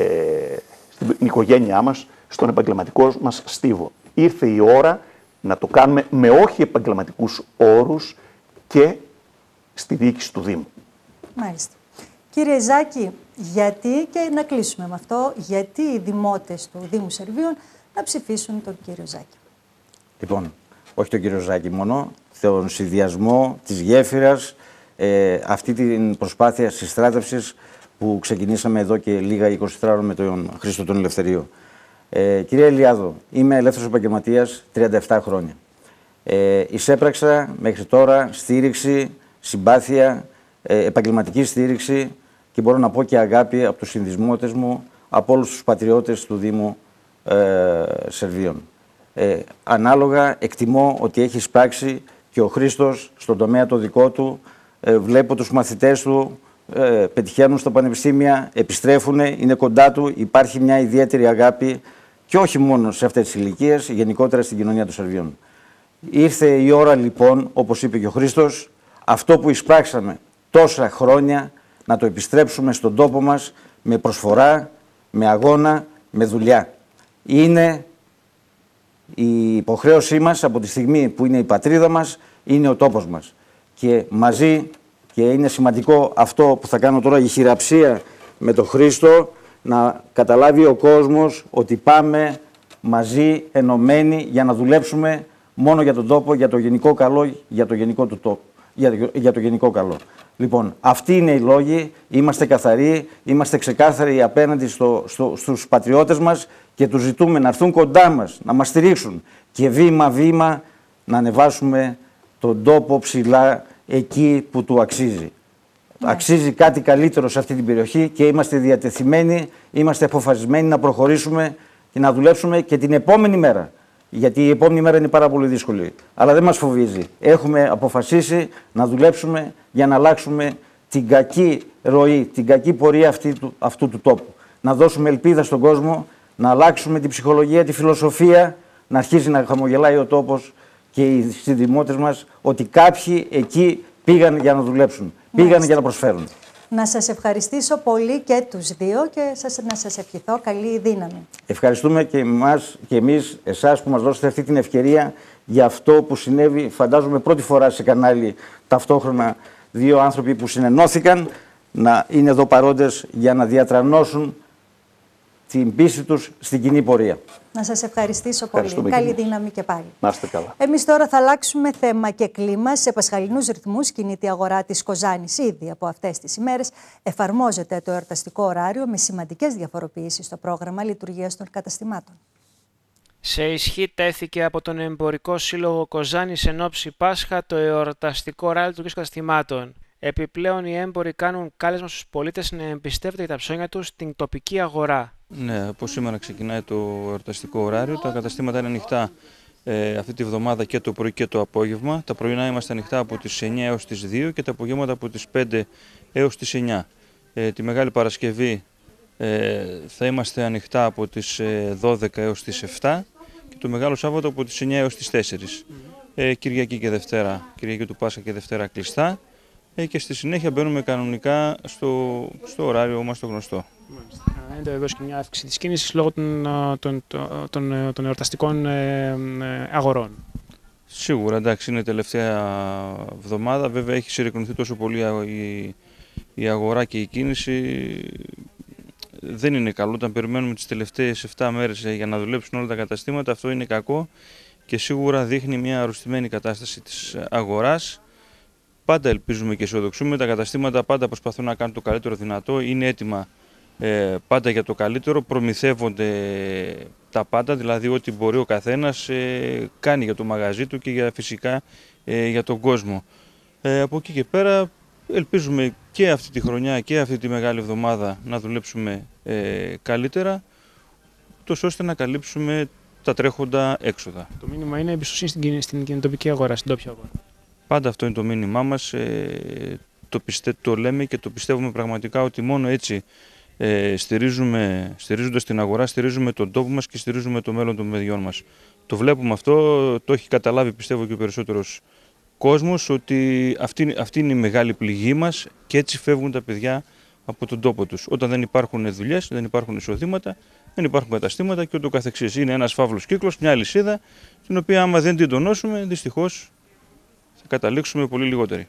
στην οικογένειά μας, στον επαγγελματικό μας στίβο. Ήρθε η ώρα να το κάνουμε με όχι επαγγελματικούς όρους και στη διοίκηση του Δήμου. Μάλιστα. Κύριε Ζάκη, γιατί, και να κλείσουμε με αυτό, γιατί οι δημότες του Δήμου Σερβίων να ψηφίσουν τον κύριο Ζάκη? Λοιπόν, όχι τον κύριο Ζάκη μόνο, τον συνδυασμό της γέφυρας, ε, αυτή την προσπάθεια συστράτευσης που ξεκινήσαμε εδώ και λίγα είκοσι τέσσερα ώρα με τον Χρήστο τον Ελευθερίο. Ε, κύριε Ηλιάδο, είμαι ελεύθερος επαγγελματίας τριάντα επτά χρόνια. Ε, εισέπραξα μέχρι τώρα στήριξη, συμπάθεια, ε, επαγγελματική στήριξη και μπορώ να πω και αγάπη από τους συνδυσμότες μου, από όλους τους πατριώτες του Δήμου ε, Σερβίων. Ε, ανάλογα εκτιμώ ότι έχει εισπράξει και ο Χρήστος στον τομέα το δικό του. Ε, βλέπω τους μαθητές του, ε, πετυχαίνουν στα πανεπιστήμια, επιστρέφουν, είναι κοντά του, υπάρχει μια ιδιαίτερη αγάπη και όχι μόνο σε αυτές τις ηλικίες, γενικότερα στην κοινωνία των Σερβίων. Ήρθε η ώρα λοιπόν, όπως είπε και ο Χρήστος, αυτό που εισπράξαμε τόσα χρόνια να το επιστρέψουμε στον τόπο μας με προσφορά, με αγώνα, με δουλειά. Είναι η υποχρέωσή μας από τη στιγμή που είναι η πατρίδα μας, είναι ο τόπος μας. Και μαζί, και είναι σημαντικό αυτό που θα κάνω τώρα, η χειραψία με τον Χρήστο, να καταλάβει ο κόσμος ότι πάμε μαζί ενωμένοι για να δουλέψουμε μόνο για τον τόπο, για το γενικό καλό, για το γενικό του τόπο, για, για το γενικό καλό. Λοιπόν, αυτοί είναι οι λόγοι, είμαστε καθαροί, είμαστε ξεκάθαροι απέναντι στο, στο, στους πατριώτες μας και τους ζητούμε να έρθουν κοντά μας, να μας στηρίξουν και βήμα-βήμα να ανεβάσουμε τον τόπο ψηλά εκεί που του αξίζει. Ναι. Αξίζει κάτι καλύτερο σε αυτή την περιοχή και είμαστε διατεθειμένοι, είμαστε αποφασισμένοι να προχωρήσουμε και να δουλέψουμε και την επόμενη μέρα. Γιατί η επόμενη μέρα είναι πάρα πολύ δύσκολη. Αλλά δεν μας φοβίζει. Έχουμε αποφασίσει να δουλέψουμε για να αλλάξουμε την κακή ροή, την κακή πορεία αυτή του, αυτού του τόπου. Να δώσουμε ελπίδα στον κόσμο, να αλλάξουμε την ψυχολογία, τη φιλοσοφία, να αρχίσει να χαμογελάει ο τόπος και οι συνδημότες μας ότι κάποιοι εκεί πήγαν για να δουλέψουν. πήγαν για να προσφέρουν. Να σας ευχαριστήσω πολύ και τους δύο και σας, να σας ευχηθώ καλή δύναμη. Ευχαριστούμε και εμάς και εμείς, εσάς που μας δώσετε αυτή την ευκαιρία για αυτό που συνέβη, φαντάζομαι πρώτη φορά σε κανάλι ταυτόχρονα δύο άνθρωποι που συνενώθηκαν να είναι εδώ παρόντες για να διατρανώσουν την πίστη τους στην κοινή πορεία. Να σας ευχαριστήσω πολύ. Καλή δύναμη και πάλι. Να είστε καλά. Εμείς τώρα θα αλλάξουμε θέμα και κλίμα. Σε πασχαλινούς ρυθμούς κινείται η αγορά της Κοζάνης. Ήδη από αυτές τις ημέρες εφαρμόζεται το εορταστικό ωράριο με σημαντικές διαφοροποιήσεις στο πρόγραμμα λειτουργίας των καταστημάτων. Σε ισχύ τέθηκε από τον Εμπορικό Σύλλογο Κοζάνης εν ώψη Πάσχα το εορταστικό ωράριο λειτουργίας καταστημάτων. Επιπλέον, οι έμποροι κάνουν κάλεσμα στους πολίτες να εμπιστεύονται για τα ψώνια τους στην τοπική αγορά. Ναι, από σήμερα ξεκινάει το εορταστικό ωράριο. Τα καταστήματα είναι ανοιχτά ε, αυτή τη βδομάδα και το πρωί και το απόγευμα. Τα πρωινά είμαστε ανοιχτά από τις εννιά έως τις δύο και τα απογεύματα από τις πέντε έως τις εννιά. Ε, τη Μεγάλη Παρασκευή ε, θα είμαστε ανοιχτά από τις δώδεκα έως τις επτά και το Μεγάλο Σάββατο από τις εννιά έως τις τέσσερις. Ε, Κυριακή και Δευτέρα, Κυριακή του Πάσχα και Δευτέρα κλειστά. Ε, και στη συνέχεια μπαίνουμε κανονικά στο, στο ωράριο μας το γνωστό. Είναι βεβαίω και μια αύξηση της κίνησης λόγω των, των, των, των εορταστικών αγορών. Σίγουρα, εντάξει, είναι τελευταία εβδομάδα. Βέβαια έχει συρρικνωθεί τόσο πολύ η, η αγορά και η κίνηση. Δεν είναι καλό όταν περιμένουμε τις τελευταίες επτά μέρες για να δουλέψουν όλα τα καταστήματα. Αυτό είναι κακό και σίγουρα δείχνει μια αρρωστημένη κατάσταση της αγοράς. Πάντα ελπίζουμε και αισιοδοξούμε. Τα καταστήματα πάντα προσπαθούν να κάνουν το καλύτερο δυνατό. Είναι έτοιμα ε, πάντα για το καλύτερο. Προμηθεύονται τα πάντα, δηλαδή ό,τι μπορεί ο καθένας ε, κάνει για το μαγαζί του και για, φυσικά ε, για τον κόσμο. Ε, από εκεί και πέρα ελπίζουμε και αυτή τη χρονιά και αυτή τη μεγάλη εβδομάδα να δουλέψουμε ε, καλύτερα, τόσο ώστε να καλύψουμε τα τρέχοντα έξοδα. Το μήνυμα είναι εμπιστοσύνη στην, στην τοπική αγορά, στην τόπια αγορά. Πάντα αυτό είναι το μήνυμά μας, ε, το, πιστε, το λέμε και το πιστεύουμε πραγματικά ότι μόνο έτσι ε, στηρίζουμε, στηρίζοντας την αγορά, στηρίζουμε τον τόπο μας και στηρίζουμε το μέλλον των παιδιών μας. Το βλέπουμε αυτό, το έχει καταλάβει πιστεύω και ο περισσότερος κόσμος, ότι αυτή, αυτή είναι η μεγάλη πληγή μας και έτσι φεύγουν τα παιδιά από τον τόπο τους. Όταν δεν υπάρχουν δουλειές, δεν υπάρχουν εισοδήματα, δεν υπάρχουν καταστήματα και ούτω καθεξής. Είναι ένας φαύλος κύκλος, μια αλυσίδα, την οποία άμα δεν την τονώσουμε, δυστυχώς θα καταλήξουμε πολύ λιγότεροι.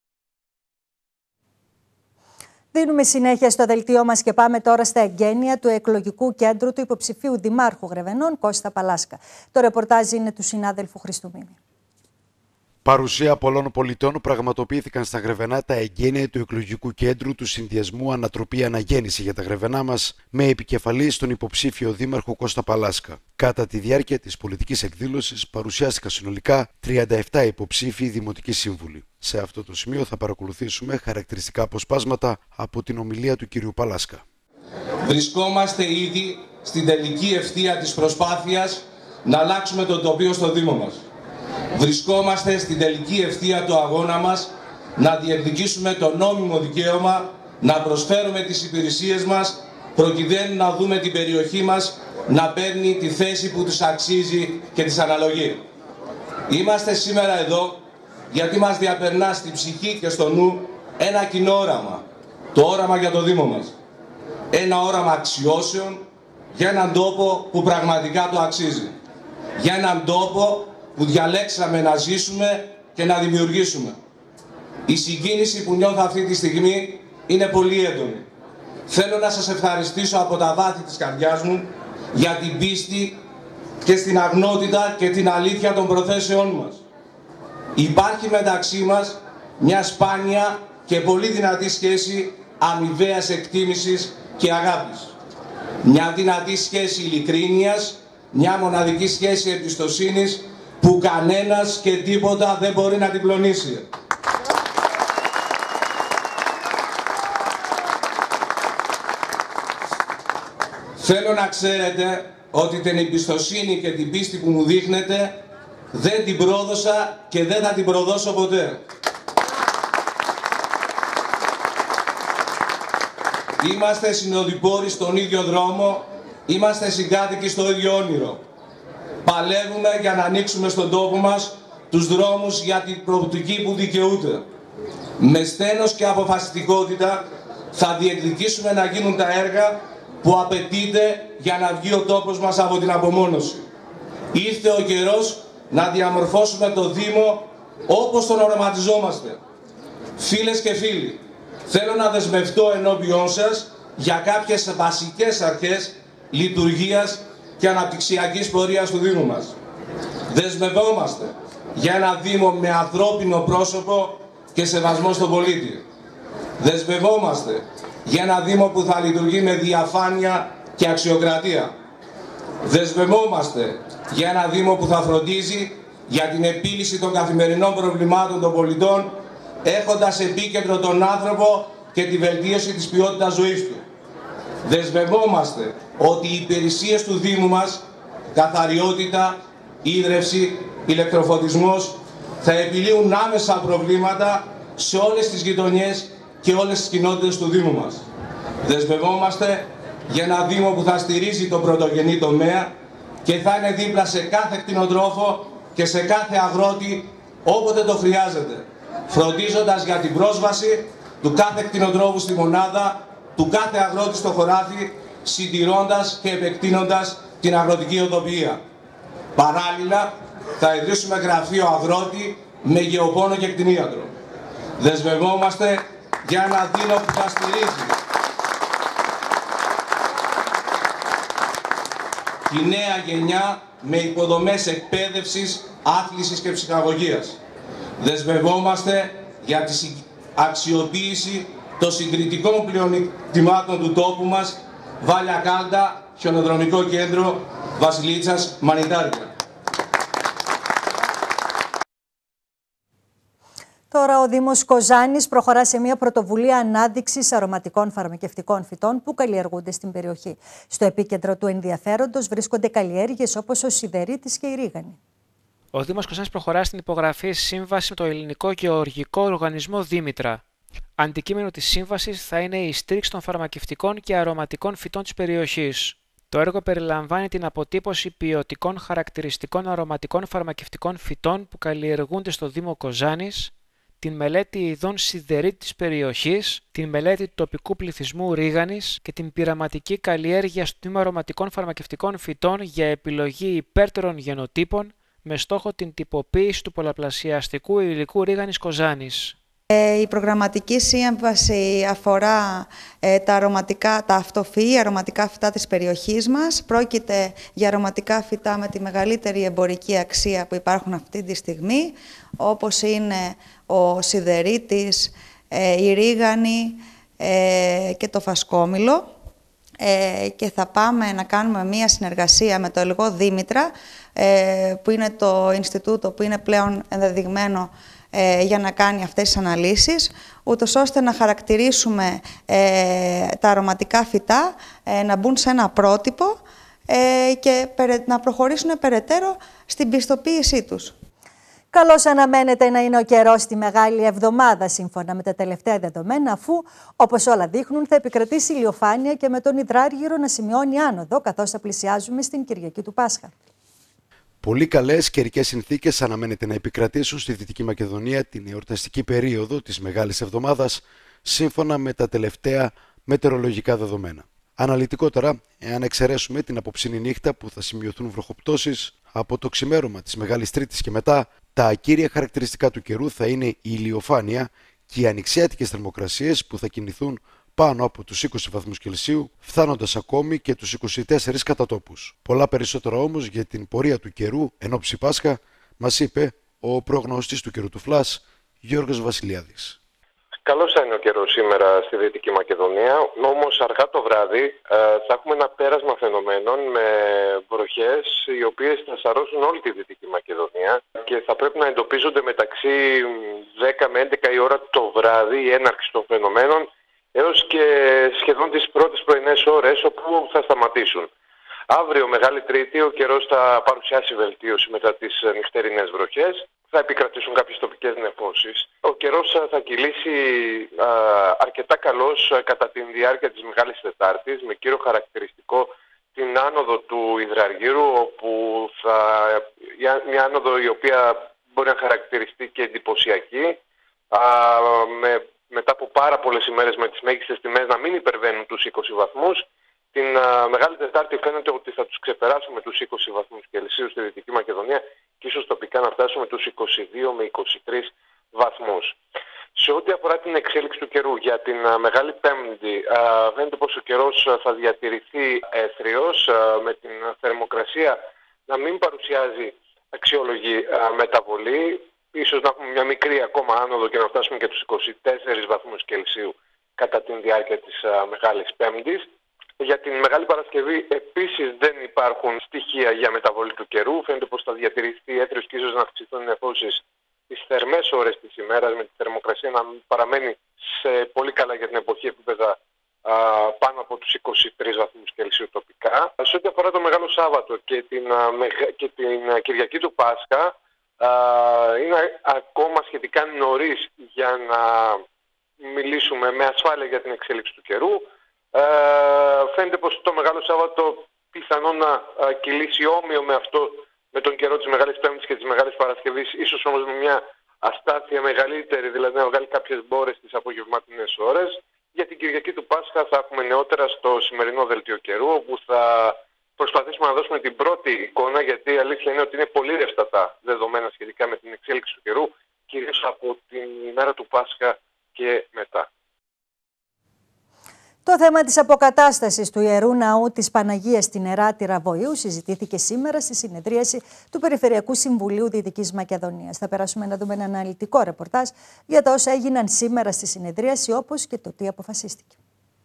Δίνουμε συνέχεια στο δελτίο μας και πάμε τώρα στα εγγένεια του εκλογικού κέντρου του υποψηφίου Δημάρχου Γρεβενών, Κώστα Παλάσκα. Το ρεπορτάζ είναι του συνάδελφου Χριστού Μίμη. Παρουσία πολλών πολιτών πραγματοποιήθηκαν στα Γρεβενά τα εγγένεια του εκλογικού κέντρου του Συνδυασμού Ανατροπή Αναγέννηση για τα Γρεβενά μας, με επικεφαλή στον υποψήφιο Δήμαρχο Κώστα Παλάσκα. Κατά τη διάρκεια της πολιτικής εκδήλωσης παρουσιάστηκαν συνολικά τριάντα επτά υποψήφιοι δημοτικοί σύμβουλοι. Σε αυτό το σημείο θα παρακολουθήσουμε χαρακτηριστικά αποσπάσματα από την ομιλία του κ. Παλάσκα. Βρισκόμαστε ήδη στην τελική ευθεία της προσπάθειας να αλλάξουμε το τοπίο στο Δήμο μας. Βρισκόμαστε στην τελική ευθεία του αγώνα μας να διεκδικήσουμε το νόμιμο δικαίωμα να προσφέρουμε τις υπηρεσίες μας προκειμένου να δούμε την περιοχή μας να παίρνει τη θέση που της αξίζει και της αναλογεί. Είμαστε σήμερα εδώ γιατί μας διαπερνά στη ψυχή και στο νου ένα κοινό όραμα, το όραμα για το Δήμο μας. Ένα όραμα αξιώσεων για έναν τόπο που πραγματικά το αξίζει. Για έναν τόπο που διαλέξαμε να ζήσουμε και να δημιουργήσουμε. Η συγκίνηση που νιώθω αυτή τη στιγμή είναι πολύ έντονη. Θέλω να σας ευχαριστήσω από τα βάθη της καρδιάς μου για την πίστη και στην αγνότητα και την αλήθεια των προθέσεών μας. Υπάρχει μεταξύ μας μια σπάνια και πολύ δυνατή σχέση αμοιβαίας εκτίμησης και αγάπης. Μια δυνατή σχέση ειλικρίνειας, μια μοναδική σχέση εμπιστοσύνης που κανένας και τίποτα δεν μπορεί να την πλονίσει. Θέλω να ξέρετε ότι την εμπιστοσύνη και την πίστη που μου δείχνετε δεν την πρόδωσα και δεν θα την προδώσω ποτέ. Είμαστε συνοδοιπόροι στον ίδιο δρόμο, είμαστε συγκάτοικοι στο ίδιο όνειρο. Παλεύουμε για να ανοίξουμε στον τόπο μας τους δρόμους για την προοπτική που δικαιούται. Με στένος και αποφασιστικότητα θα διεκδικήσουμε να γίνουν τα έργα που απαιτείται για να βγει ο τόπος μας από την απομόνωση. Ήρθε ο καιρός να διαμορφώσουμε το Δήμο όπως τον οραματιζόμαστε. Φίλες και φίλοι, θέλω να δεσμευτώ ενώπιόν σας για κάποιες βασικές αρχές λειτουργίας και αναπτυξιακής πορείας του Δήμου μας. Δεσμευόμαστε για ένα Δήμο με ανθρώπινο πρόσωπο και σεβασμό στον πολίτη. Δεσμευόμαστε για ένα Δήμο που θα λειτουργεί με διαφάνεια και αξιοκρατία. Δεσμευόμαστε για ένα Δήμο που θα φροντίζει για την επίλυση των καθημερινών προβλημάτων των πολιτών, έχοντας επίκεντρο τον άνθρωπο και τη βελτίωση της ποιότητας ζωής του. Δεσμευόμαστε ότι οι υπηρεσίες του Δήμου μας, καθαριότητα, ίδρυυση, ηλεκτροφωτισμός, θα επιλύουν άμεσα προβλήματα σε όλες τις γειτονιές και όλες τις κοινότητες του Δήμου μας. Δεσμευόμαστε για ένα Δήμο που θα στηρίζει τον πρωτογενή τομέα και θα είναι δίπλα σε κάθε κτηνοτρόφο και σε κάθε αγρότη όποτε το χρειάζεται, φροντίζοντας για την πρόσβαση του κάθε κτηνοτρόφου στη μονάδα, του κάθε αγρότη στο χωράφι, συντηρώντας και επεκτείνοντας την αγροτική οδοποιία. Παράλληλα, θα ιδρύσουμε γραφείο αγρότη με γεωπόνο και κτηνίατρο. Δεσμευόμαστε για ένα Δήμο που θα στηρίζει τη νέα γενιά με υποδομές εκπαίδευσης, άθλησης και ψυχαγωγίας. Δεσμευόμαστε για τη αξιοποίηση των συγκριτικών πλεονεκτημάτων του τόπου μας, Βάλια Κάλτα, χιονοδρομικό κέντρο, Βασιλίτσας, Μανιτάρια. Τώρα ο Δήμος Κοζάνης προχωρά σε μια πρωτοβουλία ανάδειξης αρωματικών φαρμακευτικών φυτών που καλλιεργούνται στην περιοχή. Στο επίκεντρο του ενδιαφέροντος βρίσκονται καλλιέργειες όπως ο σιδερίτης και η ρίγανη. Ο Δήμος Κοζάνης προχωρά στην υπογραφή σύμβαση με το Ελληνικό Γεωργικό Οργανισμό Δήμητρα. Αντικείμενο της σύμβασης θα είναι η στήριξη των φαρμακευτικών και αρωματικών φυτών της περιοχής. Το έργο περιλαμβάνει την αποτύπωση ποιοτικών χαρακτηριστικών αρωματικών φαρμακευτικών φυτών που καλλιεργούνται στο Δήμο Κοζάνης, την μελέτη ειδών σιδερίτη της περιοχής, την μελέτη τοπικού πληθυσμού ρίγανης και την πειραματική καλλιέργεια στο τμήμα αρωματικών φαρμακευτικών φυτών για επιλογή υπέρτερων γενοτύπων με στόχο την τυποποίηση του πολλαπλασιαστικού υλικού ρίγανης Κοζάνης. Η προγραμματική σύμβαση αφορά ε, τα, αρωματικά, τα αυτοφυή αρωματικά φυτά της περιοχής μας. Πρόκειται για αρωματικά φυτά με τη μεγαλύτερη εμπορική αξία που υπάρχουν αυτή τη στιγμή, όπως είναι ο σιδερίτης, ε, η ρίγανη ε, και το φασκόμηλο. Ε, και θα πάμε να κάνουμε μία συνεργασία με το ΕΛΓΟ Δήμητρα, ε, που είναι το Ινστιτούτο που είναι πλέον ενδεδειγμένο για να κάνει αυτές τις αναλύσεις, ούτως ώστε να χαρακτηρίσουμε ε, τα αρωματικά φυτά, ε, να μπουν σε ένα πρότυπο ε, και περαι, να προχωρήσουν περαιτέρω στην πιστοποίησή τους. Καλώς αναμένεται να είναι ο καιρός στη Μεγάλη Εβδομάδα, σύμφωνα με τα τελευταία δεδομένα, αφού, όπως όλα δείχνουν, θα επικρατήσει ηλιοφάνεια και με τον Ιδράργυρο να σημειώνει άνοδο, καθώς θα πλησιάζουμε στην Κυριακή του Πάσχα. Πολύ καλές καιρικές συνθήκες αναμένεται να επικρατήσουν στη Δυτική Μακεδονία την εορταστική περίοδο της Μεγάλης Εβδομάδας, σύμφωνα με τα τελευταία μετεωρολογικά δεδομένα. Αναλυτικότερα, εάν εξαιρέσουμε την απόψινή νύχτα που θα σημειωθούν βροχοπτώσεις από το ξημέρωμα της Μεγάλης Τρίτης και μετά, τα κύρια χαρακτηριστικά του καιρού θα είναι η ηλιοφάνεια και οι ανοιξιάτικες θερμοκρασίες που θα κινηθούν πάνω από τους είκοσι βαθμούς Κελσίου, φτάνοντας ακόμη και τους είκοσι τέσσερις κατά τόπους. Πολλά περισσότερα όμως για την πορεία του καιρού εν ώψη Πάσχα μας είπε ο προγνωστής του καιρού του Φλας, Γιώργος Βασιλιάδης. Καλώς θα είναι ο καιρός σήμερα στη Δυτική Μακεδονία, όμως αργά το βράδυ ε, θα έχουμε ένα πέρασμα φαινομένων με βροχές οι οποίες θα σαρώσουν όλη τη Δυτική Μακεδονία και θα πρέπει να εντοπίζονται μεταξύ δέκα με έντεκα η ώρα το βράδυ η έναρξη των φαινομένων έως και σχεδόν τις πρώτες πρωινές ώρες όπου θα σταματήσουν. Αύριο, Μεγάλη Τρίτη, ο καιρός θα παρουσιάσει βελτίωση μετά τις νυχτερινές βροχές. Θα επικρατήσουν κάποιες τοπικές νεφώσεις. Ο καιρός θα κυλήσει α, αρκετά καλός κατά τη διάρκεια της Μεγάλης Τετάρτης, με κύριο χαρακτηριστικό την άνοδο του Ιδραργύρου, όπου θα, μια άνοδο η οποία μπορεί να χαρακτηριστεί και εντυπωσιακή, α, με, μετά από πάρα πολλές ημέρες με τις μέγιστες τιμές να μην υπερβαίνουν τους είκοσι βαθμούς. Την α, Μεγάλη Τετάρτη φαίνεται ότι θα τους ξεπεράσουμε τους είκοσι βαθμούς Κελσίου στη Δυτική Μακεδονία και ίσως τοπικά να φτάσουμε τους είκοσι δύο με είκοσι τρεις βαθμούς. Σε ό,τι αφορά την εξέλιξη του καιρού για την α, Μεγάλη Πέμπτη, α, φαίνεται πως ο καιρός θα διατηρηθεί έθριος, α, με την θερμοκρασία να μην παρουσιάζει αξιόλογη α, μεταβολή. Ίσως να έχουμε μια μικρή ακόμα άνοδο και να φτάσουμε και τους είκοσι τέσσερις βαθμούς Κελσίου κατά τη διάρκεια της α, Μεγάλης Πέμπτης. Για την Μεγάλη Παρασκευή επίσης δεν υπάρχουν στοιχεία για μεταβολή του καιρού. Φαίνεται πως θα διατηρηθεί έθριος και ίσως να αυξηθούν οι νεφώσεις τις θερμές ώρες της ημέρας, με τη θερμοκρασία να παραμένει σε πολύ καλά για την εποχή επίπεδα α, πάνω από τους είκοσι τρεις βαθμούς Κελσίου τοπικά. Σε ό,τι αφορά το Μεγάλο Σάββατο και την, α, και την Κυριακή του Πάσχα, α, είναι ακόμα σχετικά νωρίς για να μιλήσουμε με ασφάλεια για την εξέλιξη του καιρού. Ε, φαίνεται πως το Μεγάλο Σάββατο πιθανόν να α, κυλήσει όμοιο με αυτό, με τον καιρό της Μεγάλης Πέμπτης και της Μεγάλης Παρασκευής, ίσως όμως με μια αστάθεια μεγαλύτερη, δηλαδή να βγάλει κάποιες μπόρες στις απογευματινές ώρες. Για την Κυριακή του Πάσχα θα έχουμε νεότερα στο σημερινό δελτίο καιρού, όπου θα προσπαθήσουμε να δώσουμε την πρώτη εικόνα, γιατί η αλήθεια είναι ότι είναι πολύ ρευστά τα δεδομένα σχετικά με την εξέλιξη του καιρού, κυρίως από την ημέρα του Πάσχα και μετά. Το θέμα της αποκατάστασης του Ιερού Ναού της Παναγίας στην Εράτηρα Βοηού συζητήθηκε σήμερα στη συνεδρίαση του Περιφερειακού Συμβουλίου Δυτικής Μακεδονίας. Θα περάσουμε να δούμε ένα αναλυτικό ρεπορτάζ για τα όσα έγιναν σήμερα στη συνεδρίαση, όπως και το τι αποφασίστηκε.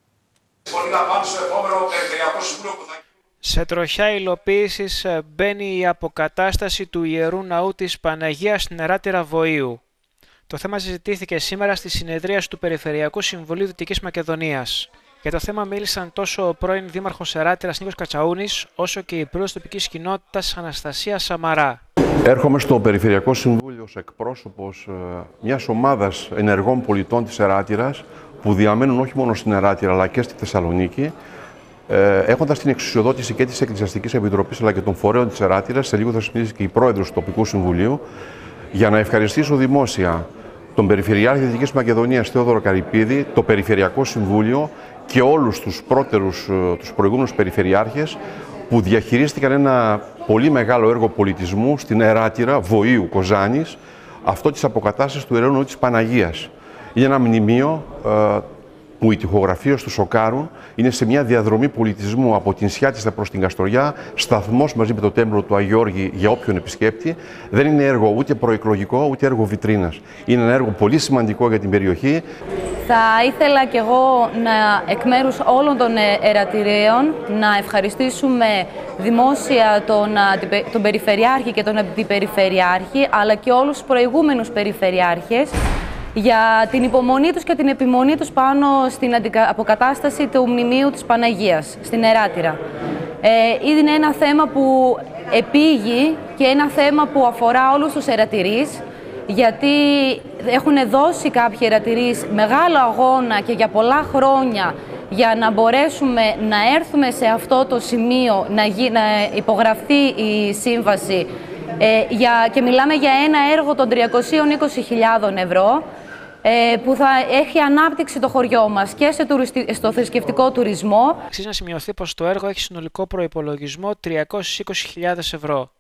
Σε τροχιά υλοποίησης μπαίνει η αποκατάσταση του Ιερού Ναού της Παναγίας στην Εράτηρα Βοηού. Το θέμα συζητήθηκε σήμερα στη συνεδρίαση του Περιφερειακού Συμβουλίου Δυτικής Μακεδονίας. Για το θέμα μίλησαν τόσο ο πρώην Δήμαρχος Εράτηρας Νίκος Κατσαούνης, όσο και η πρόεδρος τοπικής κοινότητας Αναστασία Σαμαρά. Έρχομαι στο Περιφερειακό Συμβούλιο ως εκπρόσωπος μιας ομάδας ενεργών πολιτών της Εράτηρας, που διαμένουν όχι μόνο στην Εράτηρα αλλά και στη Θεσσαλονίκη, έχοντας την εξουσιοδότηση και της Εκκλησιαστικής Επιτροπής αλλά και των φορέων της Εράτηρας. Σε λίγο θα συμμετέχει και η πρόεδρος του τοπικού συμβουλίου, για να ευχαριστήσω δημόσια τον Περιφερειάρχη Δυτικής Μακεδονίας Θεόδωρο Καρυπίδη, το Περιφερειακό Συμβούλιο και όλους τους πρώτερους, τους προηγούμενους περιφερειάρχες, που διαχειρίστηκαν ένα πολύ μεγάλο έργο πολιτισμού στην Εράτηρα Βοηού Κοζάνης, αυτό της αποκατάστασης του Ιερού Ναού της Παναγίας. Είναι ένα μνημείο ε, που οι τοιχογραφίες του σοκάρουν. Είναι σε μια διαδρομή πολιτισμού από την Σιάτιστα προς την Καστοριά, σταθμός μαζί με το τέμπλο του Αγιώργη για όποιον επισκέπτη. Δεν είναι έργο ούτε προεκλογικό, ούτε έργο βιτρίνας. Είναι ένα έργο πολύ σημαντικό για την περιοχή. Θα ήθελα κι εγώ να, εκ μέρους όλων των ερατηρίων, να ευχαριστήσουμε δημόσια τον, τον Περιφερειάρχη και τον Αντιπεριφερειάρχη, αλλά και όλους τους προηγούμενους Περιφερειάρχες, για την υπομονή τους και την επιμονή τους πάνω στην αποκατάσταση του Μνημείου της Παναγίας, στην Εράτηρα. Ε, είναι ένα θέμα που επήγει και ένα θέμα που αφορά όλους τους ερατηρίς, γιατί έχουν δώσει κάποιοι ερατηρίς μεγάλο αγώνα και για πολλά χρόνια για να μπορέσουμε να έρθουμε σε αυτό το σημείο, να, γι, να υπογραφεί η σύμβαση, ε, για, και μιλάμε για ένα έργο των τριακόσιες είκοσι χιλιάδες ευρώ, ε, που θα έχει ανάπτυξη το χωριό μας και σε τουριστι... στο θρησκευτικό τουρισμό. Αξίζει να σημειωθεί πως το έργο έχει συνολικό προϋπολογισμό τριακόσιες είκοσι χιλιάδες ευρώ.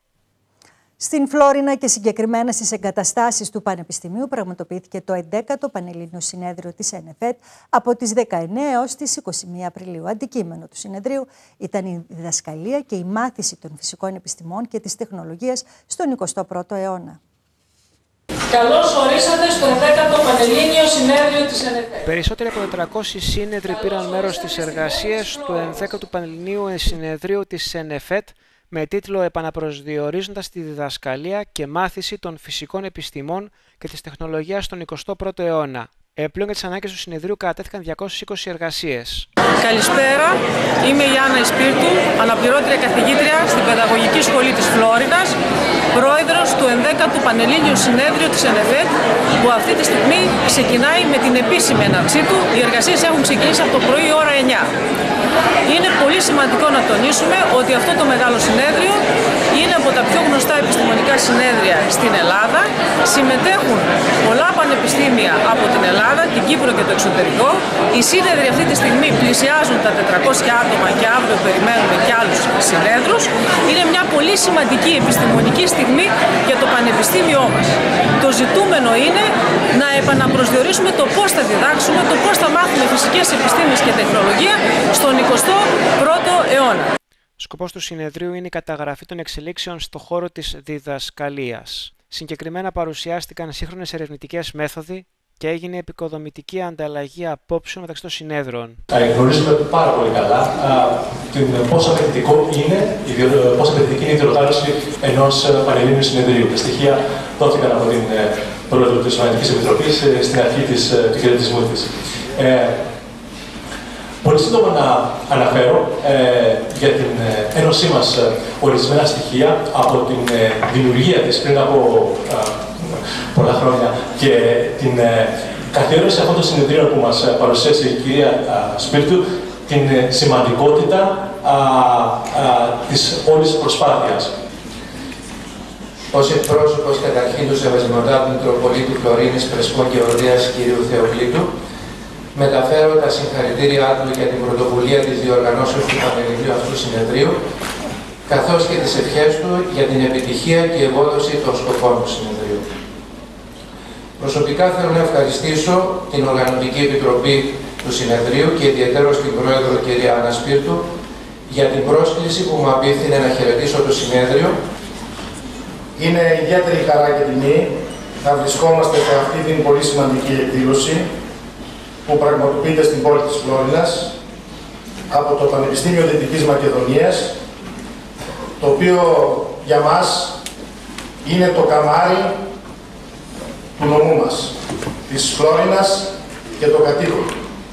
Στην Φλόρινα και συγκεκριμένα στις εγκαταστάσεις του Πανεπιστημίου πραγματοποιήθηκε το εντέκατο Πανελλήνιο Συνέδριο της ΕΝΕΦΕΤ από τις δεκαεννέα έως τις είκοσι μία Απριλίου. Αντικείμενο του συνεδρίου ήταν η διδασκαλία και η μάθηση των φυσικών επιστημών και της τεχνολογίας στον εικοστό πρώτο αιώνα. Καλώς ορίσατε στο εντέκατο Πανελλήνιο Συνέδριο της ΕΝΕΦΕΤ. Περισσότεροι από τετρακόσιοι σύνεδροι πήραν μέρος στις εργασίες του ενδέκατου Πανελληνίου Συνεδρίου της ΕΝΕΦΕΤ, με τίτλο «Επαναπροσδιορίζοντας τη διδασκαλία και μάθηση των φυσικών επιστημών και της τεχνολογίας στον εικοστό πρώτο αιώνα». Επιπλέον για τις ανάγκες του συνεδρίου κατατέθηκαν διακόσιες είκοσι εργασίες. Καλησπέρα, είμαι η Άννα Ισπίρτου, αναπληρώτρια καθηγήτρια στην Παιδαγωγική Σχολή της Φλόρινας πρόεδρος του ενδέκατου Πανελλήνιου Συνέδριου της ΕΝΕΦΕΤ, που αυτή τη στιγμή ξεκινάει με την επίσημη έναρξή του. Οι εργασίες έχουν ξεκινήσει από το πρωί ώρα εννιά. Είναι πολύ σημαντικό να τονίσουμε ότι αυτό το μεγάλο συνέδριο είναι από τα πιο γνωστά επιστημονικά συνέδρια στην Ελλάδα. Συμμετέχουν πολλά πανεπιστήμια από την Ελλάδα, την Κύπρο και το εξωτερικό. Οι σύνεδροι αυτή τη στιγμή πλησιάζουν τα τετρακόσια άτομα και αύριο περιμένουμε και άλλους συνέδρους. Είναι μια πολύ σημαντική επιστημονική στιγμή για το πανεπιστήμιό μας. Το ζητούμενο είναι να επαναπροσδιορίσουμε το πώς θα διδάξουμε, το πώς θα μάθουμε φυσικές επιστήμες και τεχνολογία στον εικοστό πρώτο αιώνα. Σκοπός του συνεδρίου είναι η καταγραφή των εξελίξεων στο χώρο της διδασκαλίας. Συγκεκριμένα παρουσιάστηκαν σύγχρονες ερευνητικές μέθοδοι και έγινε επικοδομητική ανταλλαγή απόψεων μεταξύ των συνέδρων. Γνωρίζουμε πάρα πολύ καλά α, την, πόσο απαιτητικό είναι, πόσο απαιτητική είναι η διοργάνωση ενός πανελλήνιου συνεδρίου. Τα στοιχεία δόθηκαν από την ε, πρόεδρο της Οργανωτικής Επιτροπής ε, στην αρχή της, ε, του χαιρετισμού της. Ε, Πολύ σύντομα να αναφέρω ε, για την ε, ένωσή μας ε, ορισμένα στοιχεία από την ε, δημιουργία της πριν από ε, πολλά χρόνια και την ε, καθιέρωση αυτών των συνεδρίων που μας ε, παρουσίασε η κυρία ε, Σπίρτου, την ε, σημαντικότητα ε, ε, της όλης προσπάθειας. Ως εκπρόσωπος καταρχήν του Σεβασμιωτάτου Μητροπολίτου Φλωρίνης Πρεσπών και Ορδίας κ. Θεοκλήτου, μεταφέρω τα συγχαρητήριά του για την πρωτοβουλία της διοργανώσεως του Πανελληνίου αυτού συνεδρίου, καθώς και τις ευχές του για την επιτυχία και ευόδοση των σκοπών του συνεδρίου. Προσωπικά θέλω να ευχαριστήσω την Οργανωτική Επιτροπή του συνεδρίου και ιδιαίτερα την Πρόεδρο κ. Άννα Σπίρτου για την πρόσκληση που μου απίφθινε να χαιρετήσω το συνέδριο. Είναι ιδιαίτερη χαρά και τιμή να βρισκόμαστε σε αυτή την πολύ σημαντική εκδήλωση που πραγματοποιείται στην πόλη της Φλόρινας από το Πανεπιστήμιο Δυτικής Μακεδονίας, το οποίο για μας είναι το καμάρι του νομού μας, της Φλόρινας και των κατοίκων.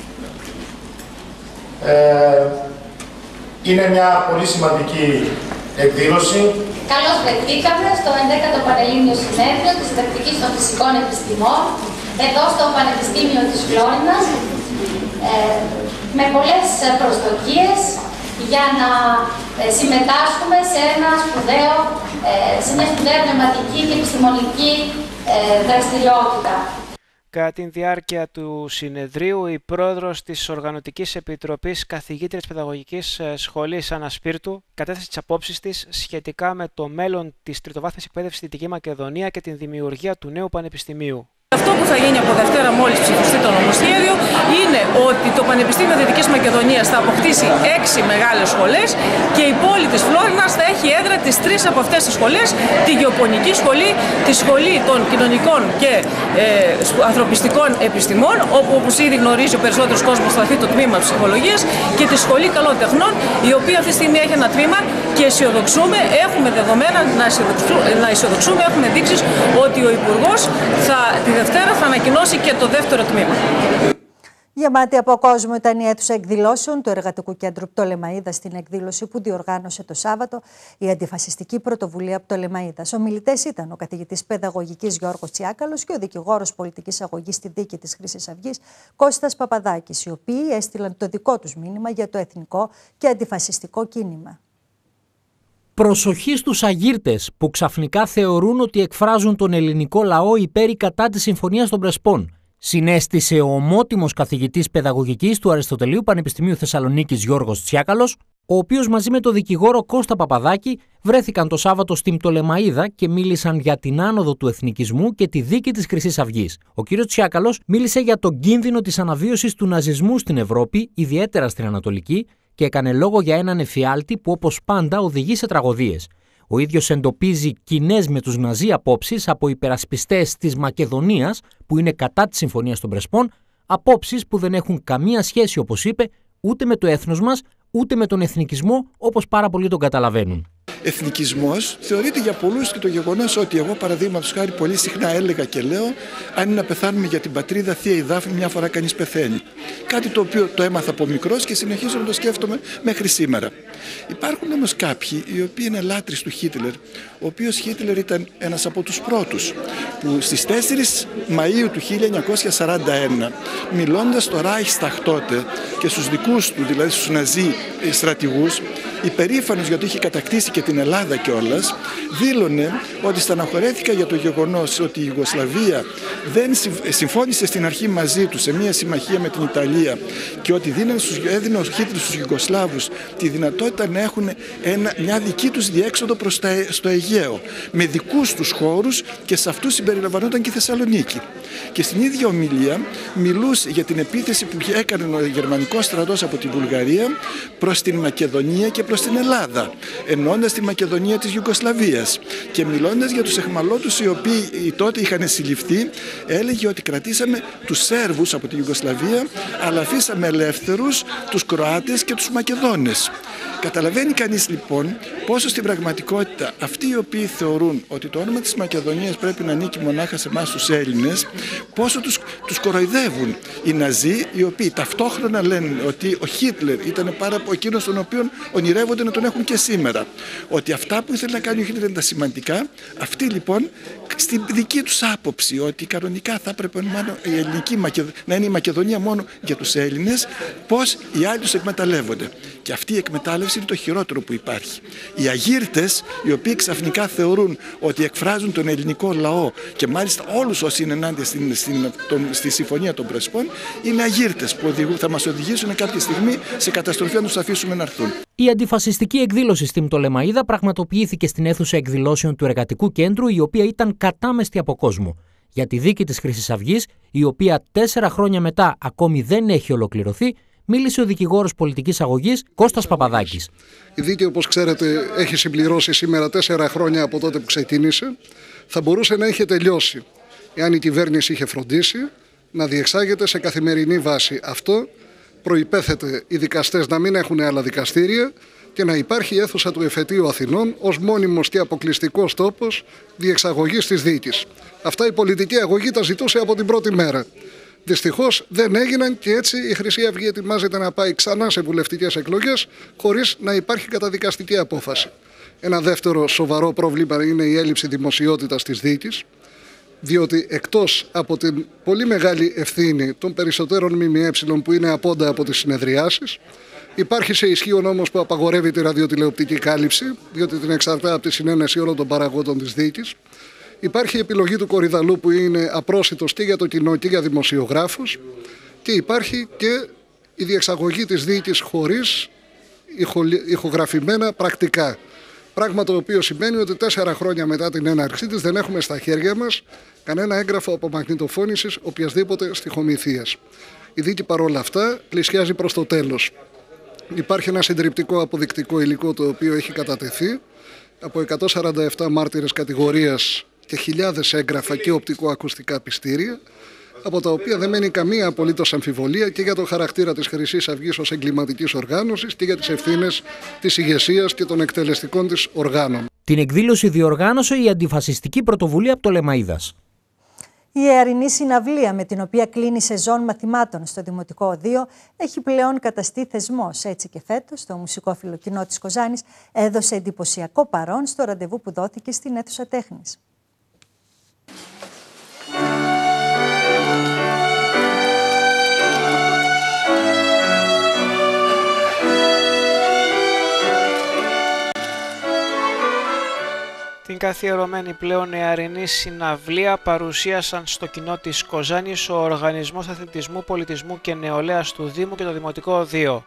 Ε, είναι μια πολύ σημαντική εκδήλωση. Καλώς βρεθήκαμε στο ενδέκατο Πανελλήνιο Συνέδριο της Διδακτικής των Φυσικών Επιστημών, εδώ στο Πανεπιστήμιο της Φλόρινας, ε, με πολλές προσδοκίες για να ε, συμμετάσχουμε σε, ένα σπουδαίο, ε, σε μια σπουδαία πνευματική και επιστημονική ε, δραστηριότητα. Κατά τη διάρκεια του συνεδρίου, η πρόεδρος της Οργανωτικής Επιτροπής, καθηγήτρια της Παιδαγωγικής Σχολής Άννα Σπίρτου, κατέθεσε τις απόψεις της σχετικά με το μέλλον της τριτοβάθμιας εκπαίδευσης στη Δυτική Μακεδονία και την δημιουργία του νέου πανεπιστημίου. Αυτό που θα γίνει από Δευτέρα, μόλις ψηφιστεί το νομοσχέδιο, είναι ότι το Πανεπιστήμιο Δυτικής Μακεδονίας θα αποκτήσει έξι μεγάλες σχολές και η πόλη της Φλόρινας θα έχει έδρα τις τρεις από αυτές τις σχολές, τη Γεωπονική Σχολή, τη Σχολή των Κοινωνικών και ε, Ανθρωπιστικών Επιστημών, όπου όπως ήδη γνωρίζει ο περισσότερος κόσμος θα έρθει το τμήμα ψυχολογίας, και τη Σχολή Καλών Τεχνών, η οποία αυτή τη στιγμή έχει ένα τμήμα και αισιοδοξούμε, έχουμε δεδομένα να αισιοδοξούμε, να αισιοδοξούμε έχουμε δείξεις ότι ο Υπουργός θα τη Δευτέρα θα ανακοινώσει και το δεύτερο τμήμα. Γεμάτη από κόσμο ήταν η αίθουσα εκδηλώσεων του Εργατικού Κέντρου Πτολεμαΐδα στην εκδήλωση που διοργάνωσε το Σάββατο η αντιφασιστική πρωτοβουλία Πτολεμαΐδας. Ομιλητές ήταν ο καθηγητής παιδαγωγικής Γιώργος Τσιάκαλος και ο δικηγόρος πολιτικής αγωγής στη δίκη της Χρυσής Αυγής Κώστας Παπαδάκης, οι οποίοι έστειλαν το δικό τους μήνυμα για το εθνικό και αντιφασιστικό κίνημα. Προσοχή στους αγύρτες που ξαφνικά θεωρούν ότι εκφράζουν τον ελληνικό λαό υπέρ ή κατά της Συμφωνίας των Πρεσπών, συνέστησε ο ομότιμος καθηγητής παιδαγωγικής του Αριστοτελείου Πανεπιστημίου Θεσσαλονίκης Γιώργος Τσιάκαλος, ο οποίος μαζί με τον δικηγόρο Κώστα Παπαδάκη βρέθηκαν το Σάββατο στην Πτολεμαΐδα και μίλησαν για την άνοδο του εθνικισμού και τη δίκη της Χρυσής Αυγής. Ο κ. Τσιάκαλος μίλησε για τον κίνδυνο της αναβίωσης του ναζισμού στην Ευρώπη, ιδιαίτερα στην Ανατολική, και έκανε λόγο για έναν εφιάλτη που όπως πάντα οδηγεί σε τραγωδίες. Ο ίδιος εντοπίζει κοινές με τους Ναζί απόψεις από υπερασπιστές της Μακεδονίας που είναι κατά της Συμφωνίας των Πρεσπών, απόψεις που δεν έχουν καμία σχέση, όπως είπε, ούτε με το έθνος μας, ούτε με τον εθνικισμό, όπως πάρα πολλοί τον καταλαβαίνουν. εθνικισμός θεωρείται για πολλούς και το γεγονός ότι εγώ, παραδείγματος χάρη, πολύ συχνά έλεγα και λέω, αν είναι να πεθάνουμε για την πατρίδα, θεία η Δάφνη, μια φορά κανείς πεθαίνει. Κάτι το οποίο το έμαθα από μικρός και συνεχίζω να το σκέφτομαι μέχρι σήμερα. Υπάρχουν όμως κάποιοι οι οποίοι είναι λάτρεις του Χίτλερ, ο οποίος Χίτλερ ήταν ένας από τους πρώτους που στις τέσσερις Μαΐου του χίλια εννιακόσια σαράντα ένα, μιλώντας στο Reichstag τότε και στους δικούς του, δηλαδή στους Ναζί στρατηγούς, υπερήφανος γιατί είχε κατακτήσει και την Ελλάδα κιόλας, δήλωνε ότι στεναχωρέθηκα για το γεγονός ότι η Ιουγκοσλαβία δεν συμφώνησε στην αρχή μαζί του σε μια συμμαχία με την Ιταλία και ότι έδινε ο Χίτλερ στους Ιουγκοσλάβους τη δυνατότητα να έχουν ένα, μια δική τους διέξοδο προς τα, στο Αιγαίο με δικούς τους χώρους και σε αυτούς συμπεριλαμβανόταν και η Θεσσαλονίκη. Και στην ίδια ομιλία μιλούσε για την επίθεση που έκανε ο γερμανικός στρατός από τη Βουλγαρία προς την Μακεδονία και προς την Ελλάδα, εννοώντας τη Μακεδονία της Ιουγκοσλαβίας. Και μιλώντας για τους αιχμαλώτους οι οποίοι τότε είχαν συλληφθεί, έλεγε ότι κρατήσαμε τους Σέρβους από τη Ιουγκοσλαβία, αλλά αφήσαμε ελεύθερους τους Κροάτες και τους Μακεδόνες. Καταλαβαίνει κανείς λοιπόν πόσο στην πραγματικότητα αυτοί οι οποίοι θεωρούν ότι το όνομα της Μακεδονίας πρέπει να ανήκει μονάχα σε εμάς τους Έλληνες, πόσο τους, τους κοροϊδεύουν οι Ναζί, οι οποίοι ταυτόχρονα λένε ότι ο Χίτλερ ήταν πάρα από εκείνος τον οποίον ονειρεύονται να τον έχουν και σήμερα. Ότι αυτά που ήθελε να κάνει ο Χίτλερ είναι τα σημαντικά, αυτοί λοιπόν στην δική τους άποψη ότι κανονικά θα έπρεπε η ελληνική να είναι η Μακεδονία μόνο για τους Έλληνες, πώς οι άλλοι τους εκμεταλλεύονται. Και αυτή η εκμετάλλευση είναι το χειρότερο που υπάρχει. Οι αγύρτες, οι οποίοι ξαφνικά θεωρούν ότι εκφράζουν τον ελληνικό λαό και μάλιστα όλους όσοι είναι ενάντια στην, στην, τον, στη Συμφωνία των Πρεσπών, είναι αγύρτες που οδηγούν, θα μας οδηγήσουν κάποια στιγμή σε καταστροφή αν τους αφήσουμε να έρθουν. Η αντιφασιστική εκδήλωση στην Πτολεμαΐδα πραγματοποιήθηκε στην αίθουσα εκδηλώσεων του Εργατικού Κέντρου, η οποία ήταν κατάμεστη από κόσμο. Για τη δίκη της Χρυσής Αυγής, η οποία τέσσερα χρόνια μετά ακόμη δεν έχει ολοκληρωθεί, μίλησε ο δικηγόρος πολιτικής αγωγής Κώστας Παπαδάκης. Η δίκη, όπως ξέρετε, έχει συμπληρώσει σήμερα τέσσερα χρόνια από τότε που ξεκίνησε. Θα μπορούσε να είχε τελειώσει, εάν η κυβέρνηση είχε φροντίσει να διεξάγεται σε καθημερινή βάση. Αυτό προϋπέθεται οι δικαστές να μην έχουν άλλα δικαστήρια και να υπάρχει η αίθουσα του Εφετείου Αθηνών ως μόνιμος και αποκλειστικός τόπος διεξαγωγής της δίκης. Αυτά η πολιτική αγωγή τα ζητούσε από την πρώτη μέρα. Δυστυχώς δεν έγιναν και έτσι η Χρυσή Αυγή ετοιμάζεται να πάει ξανά σε βουλευτικές εκλογές χωρίς να υπάρχει καταδικαστική απόφαση. Ένα δεύτερο σοβαρό πρόβλημα είναι η έλλειψη δημοσιότητας της δίκης, διότι εκτός από την πολύ μεγάλη ευθύνη των περισσότερων ΜΜΕ που είναι απόντα από τις συνεδριάσεις, υπάρχει σε ισχύ ο νόμος που απαγορεύει τη ραδιοτηλεοπτική κάλυψη, διότι την εξαρτά από τη συνένεση όλων των παραγόντων της δίκης. Υπάρχει η επιλογή του Κορυδαλού που είναι απρόσιτος και για το κοινό και για δημοσιογράφους και υπάρχει και η διεξαγωγή της δίκης χωρίς ηχογραφημένα πρακτικά. Πράγμα το οποίο σημαίνει ότι τέσσερα χρόνια μετά την έναρξή της δεν έχουμε στα χέρια μας κανένα έγγραφο απομαγνητοφώνησης οποιασδήποτε στιχομυθίας. Η δίκη παρόλα αυτά πλησιάζει προς το τέλος. Υπάρχει ένα συντριπτικό αποδεικτικό υλικό το οποίο έχει κατατεθεί από εκατόν σαράντα επτά μάρτυρες κατηγορίας και χιλιάδες έγγραφα και οπτικοακουστικά πιστήρια, από τα οποία δεν μένει καμία απολύτως αμφιβολία και για το χαρακτήρα της Χρυσής Αυγής ως εγκληματικής οργάνωσης και για τις ευθύνες της ηγεσίας και των εκτελεστικών της οργάνων. Την εκδήλωση διοργάνωσε η Αντιφασιστική Πρωτοβουλία Πτολεμαΐδας. Η ιερινή συναυλία με την οποία κλείνει σεζόν μαθημάτων στο Δημοτικό Οδείο έχει πλέον καταστεί θεσμός. Έτσι και φέτος το μουσικόφιλο κοινό της Κοζάνης έδωσε εντυπωσιακό παρόν στο ραντεβού που δόθηκε στην αίθουσα τέχνης. Την καθιερωμένη πλέον νεαρινή συναυλία παρουσίασαν στο κοινό της Κοζάνης ο Οργανισμός Αθλητισμού, Πολιτισμού και Νεολαίας του Δήμου και το Δημοτικό Οδείο.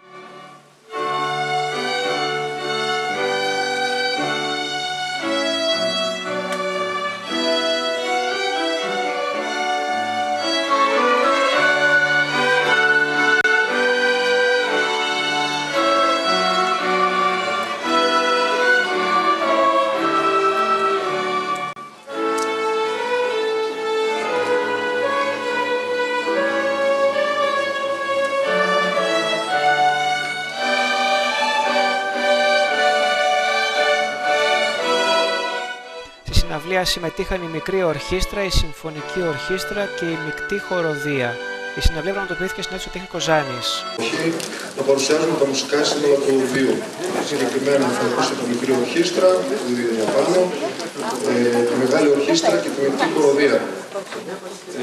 συναυλία συμμετείχαν η μικρή ορχήστρα, η συμφωνική ορχήστρα και η μεικτή χοροδία. Η συναυλία πραγματοποιήθηκε στην αίθουσα Τέχνη Κοζάνης. Να παρουσιάζουμε τα μουσικά σύνολα του οδείου. Συγκεκριμένα θα ακούσετε τη μικρή ορχήστρα, που είναι για πάνω, ε, τη μεγάλη ορχήστρα και τη μεικτή χοροδία. Ε,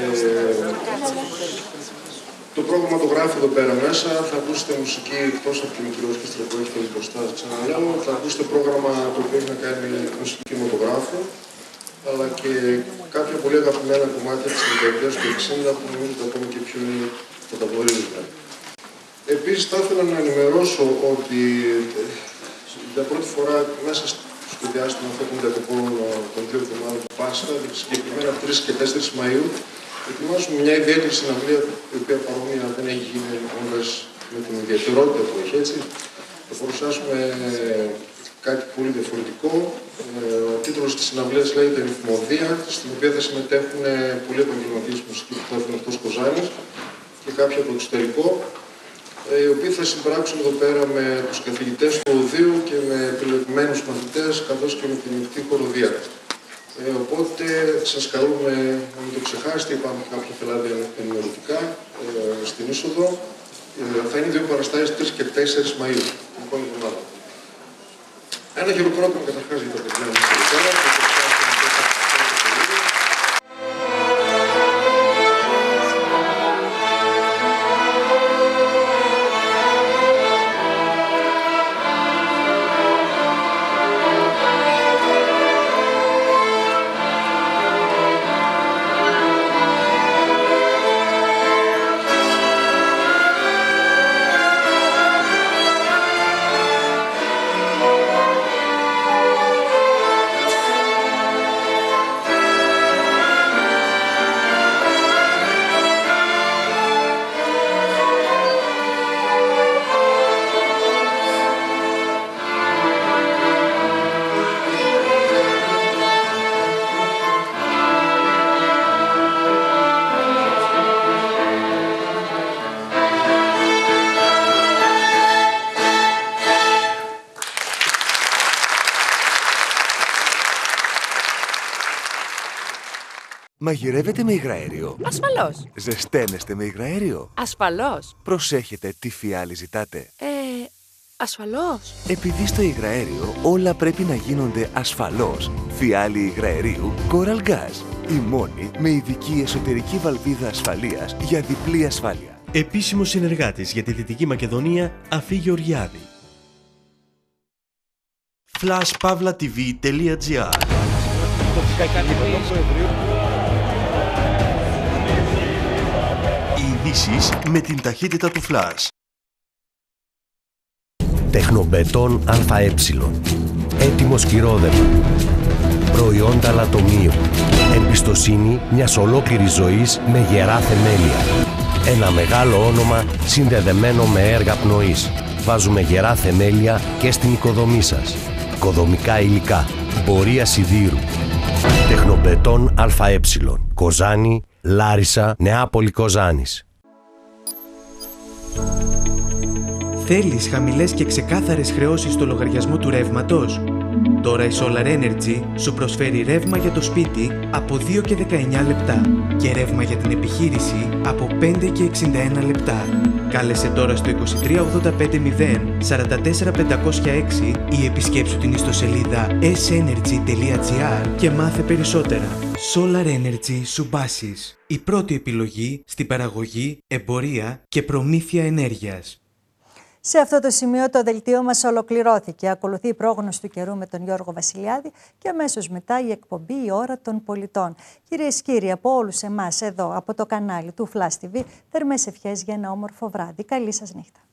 το πρόγραμμα το γράφει εδώ πέρα μέσα. Θα ακούσετε μουσική εκτός από τη μικρή ορχήστρα που έχετε εδώ μπροστά. Ξαναλέω, θα ακούσετε πρόγραμμα το οποίο έχει να κάνει με μουσική κινηματογράφου, αλλά και κάποια πολύ αγαπημένα κομμάτια της δεκαετίας του εξήντα που νομίζω ότι ακόμη και πιο θα τα γνωρίζουμε. Επίσης, θα ήθελα να ενημερώσω ότι για πρώτη φορά μέσα στο διάστημα αυτό των διακοπών των δύο εβδομάδων του Πάσχα, συγκεκριμένα τρεις και τέσσερις Μαΐου, ετοιμάζουμε μια ιδιαίτερη συναυλία, η οποία παρόμοια δεν έχει γίνει όντας με την ιδιαιτερότητα που έχει, έτσι. Θα παρουσιάσουμε κάτι πολύ διαφορετικό. Ο τίτλος της συναυλίας λέγεται Ρυθμοδία, στην οποία θα συμμετέχουν πολλοί επαγγελματίες μουσική που θα έρθουν εκτός Κοζάνης και κάποιοι από το εξωτερικό, οι οποίοι θα συμπράξουν εδώ πέρα με τους καθηγητές του οδείου και με επιλεγμένους μαθητές, καθώς και με την μεικτή χοροδία. Ε, οπότε σας καλούμε να μην το ξεχάσετε, υπάρχουν κάποια φελάδια ενημερωτικά ε, στην είσοδο. Ε, θα είναι δύο παραστάσεις, τρεις και τέσσερις Μαΐου, την επόμενη εβδομάδα. Ένα χειροκρότημα καταρχάς για τα παιδιά μας εδώ πέρα. Μαγειρεύετε με υγραέριο? Ασφαλώς. Ζεσταίνεστε με υγραέριο? Ασφαλώς. Προσέχετε τι φιάλη ζητάτε? Ε, ασφαλώς. Επειδή στο υγραέριο όλα πρέπει να γίνονται ασφαλώς, φιάλη υγραερίου Coral Gas. Η μόνη με ειδική εσωτερική βαλβίδα ασφαλείας για διπλή ασφάλεια. Επίσημος συνεργάτης για τη Δυτική Μακεδονία, Αφή Γεωργιάδη. flash pavla t v τελεία gr. Οι ειδήσεις με την ταχύτητα του Flash. Τεχνομπετόν ΑΕ. Έτοιμο σκυρόδεμα. Προϊόντα λατομείου. Εμπιστοσύνη μιας ολόκληρης ζωής με γερά θεμέλια. Ένα μεγάλο όνομα συνδεδεμένο με έργα πνοής. Βάζουμε γερά θεμέλια και στην οικοδομή σας. Οικοδομικά υλικά. Πορεία σιδήρου. Τεχνομπετόν ΑΕ. Κοζάνη, Λάρισα, Νεάπολη Κοζάνης. Θέλεις χαμηλές και ξεκάθαρες χρεώσεις στο λογαριασμό του ρεύματος? Τώρα η Solar Energy σου προσφέρει ρεύμα για το σπίτι από δύο και δεκαεννιά λεπτά και ρεύμα για την επιχείρηση από πέντε και εξήντα ένα λεπτά. Κάλεσε τώρα στο είκοσι τρία ογδόντα πέντε μηδέν σαράντα τέσσερα πεντακόσια έξι ή επισκέψου την ιστοσελίδα ες ένερджι τελεία τζι άρ και μάθε περισσότερα. Solar Energy Subasis. Η πρώτη επιλογή στην παραγωγή, εμπορία και προμήθεια ενέργειας. Σε αυτό το σημείο το δελτίο μας ολοκληρώθηκε. Ακολουθεί η πρόγνωση του καιρού με τον Γιώργο Βασιλιάδη και αμέσως μετά η εκπομπή «Η ώρα των πολιτών». Κυρίες και κύριοι, από όλους εμάς εδώ, από το κανάλι του Flash τι βι, θερμές ευχές για ένα όμορφο βράδυ. Καλή σας νύχτα.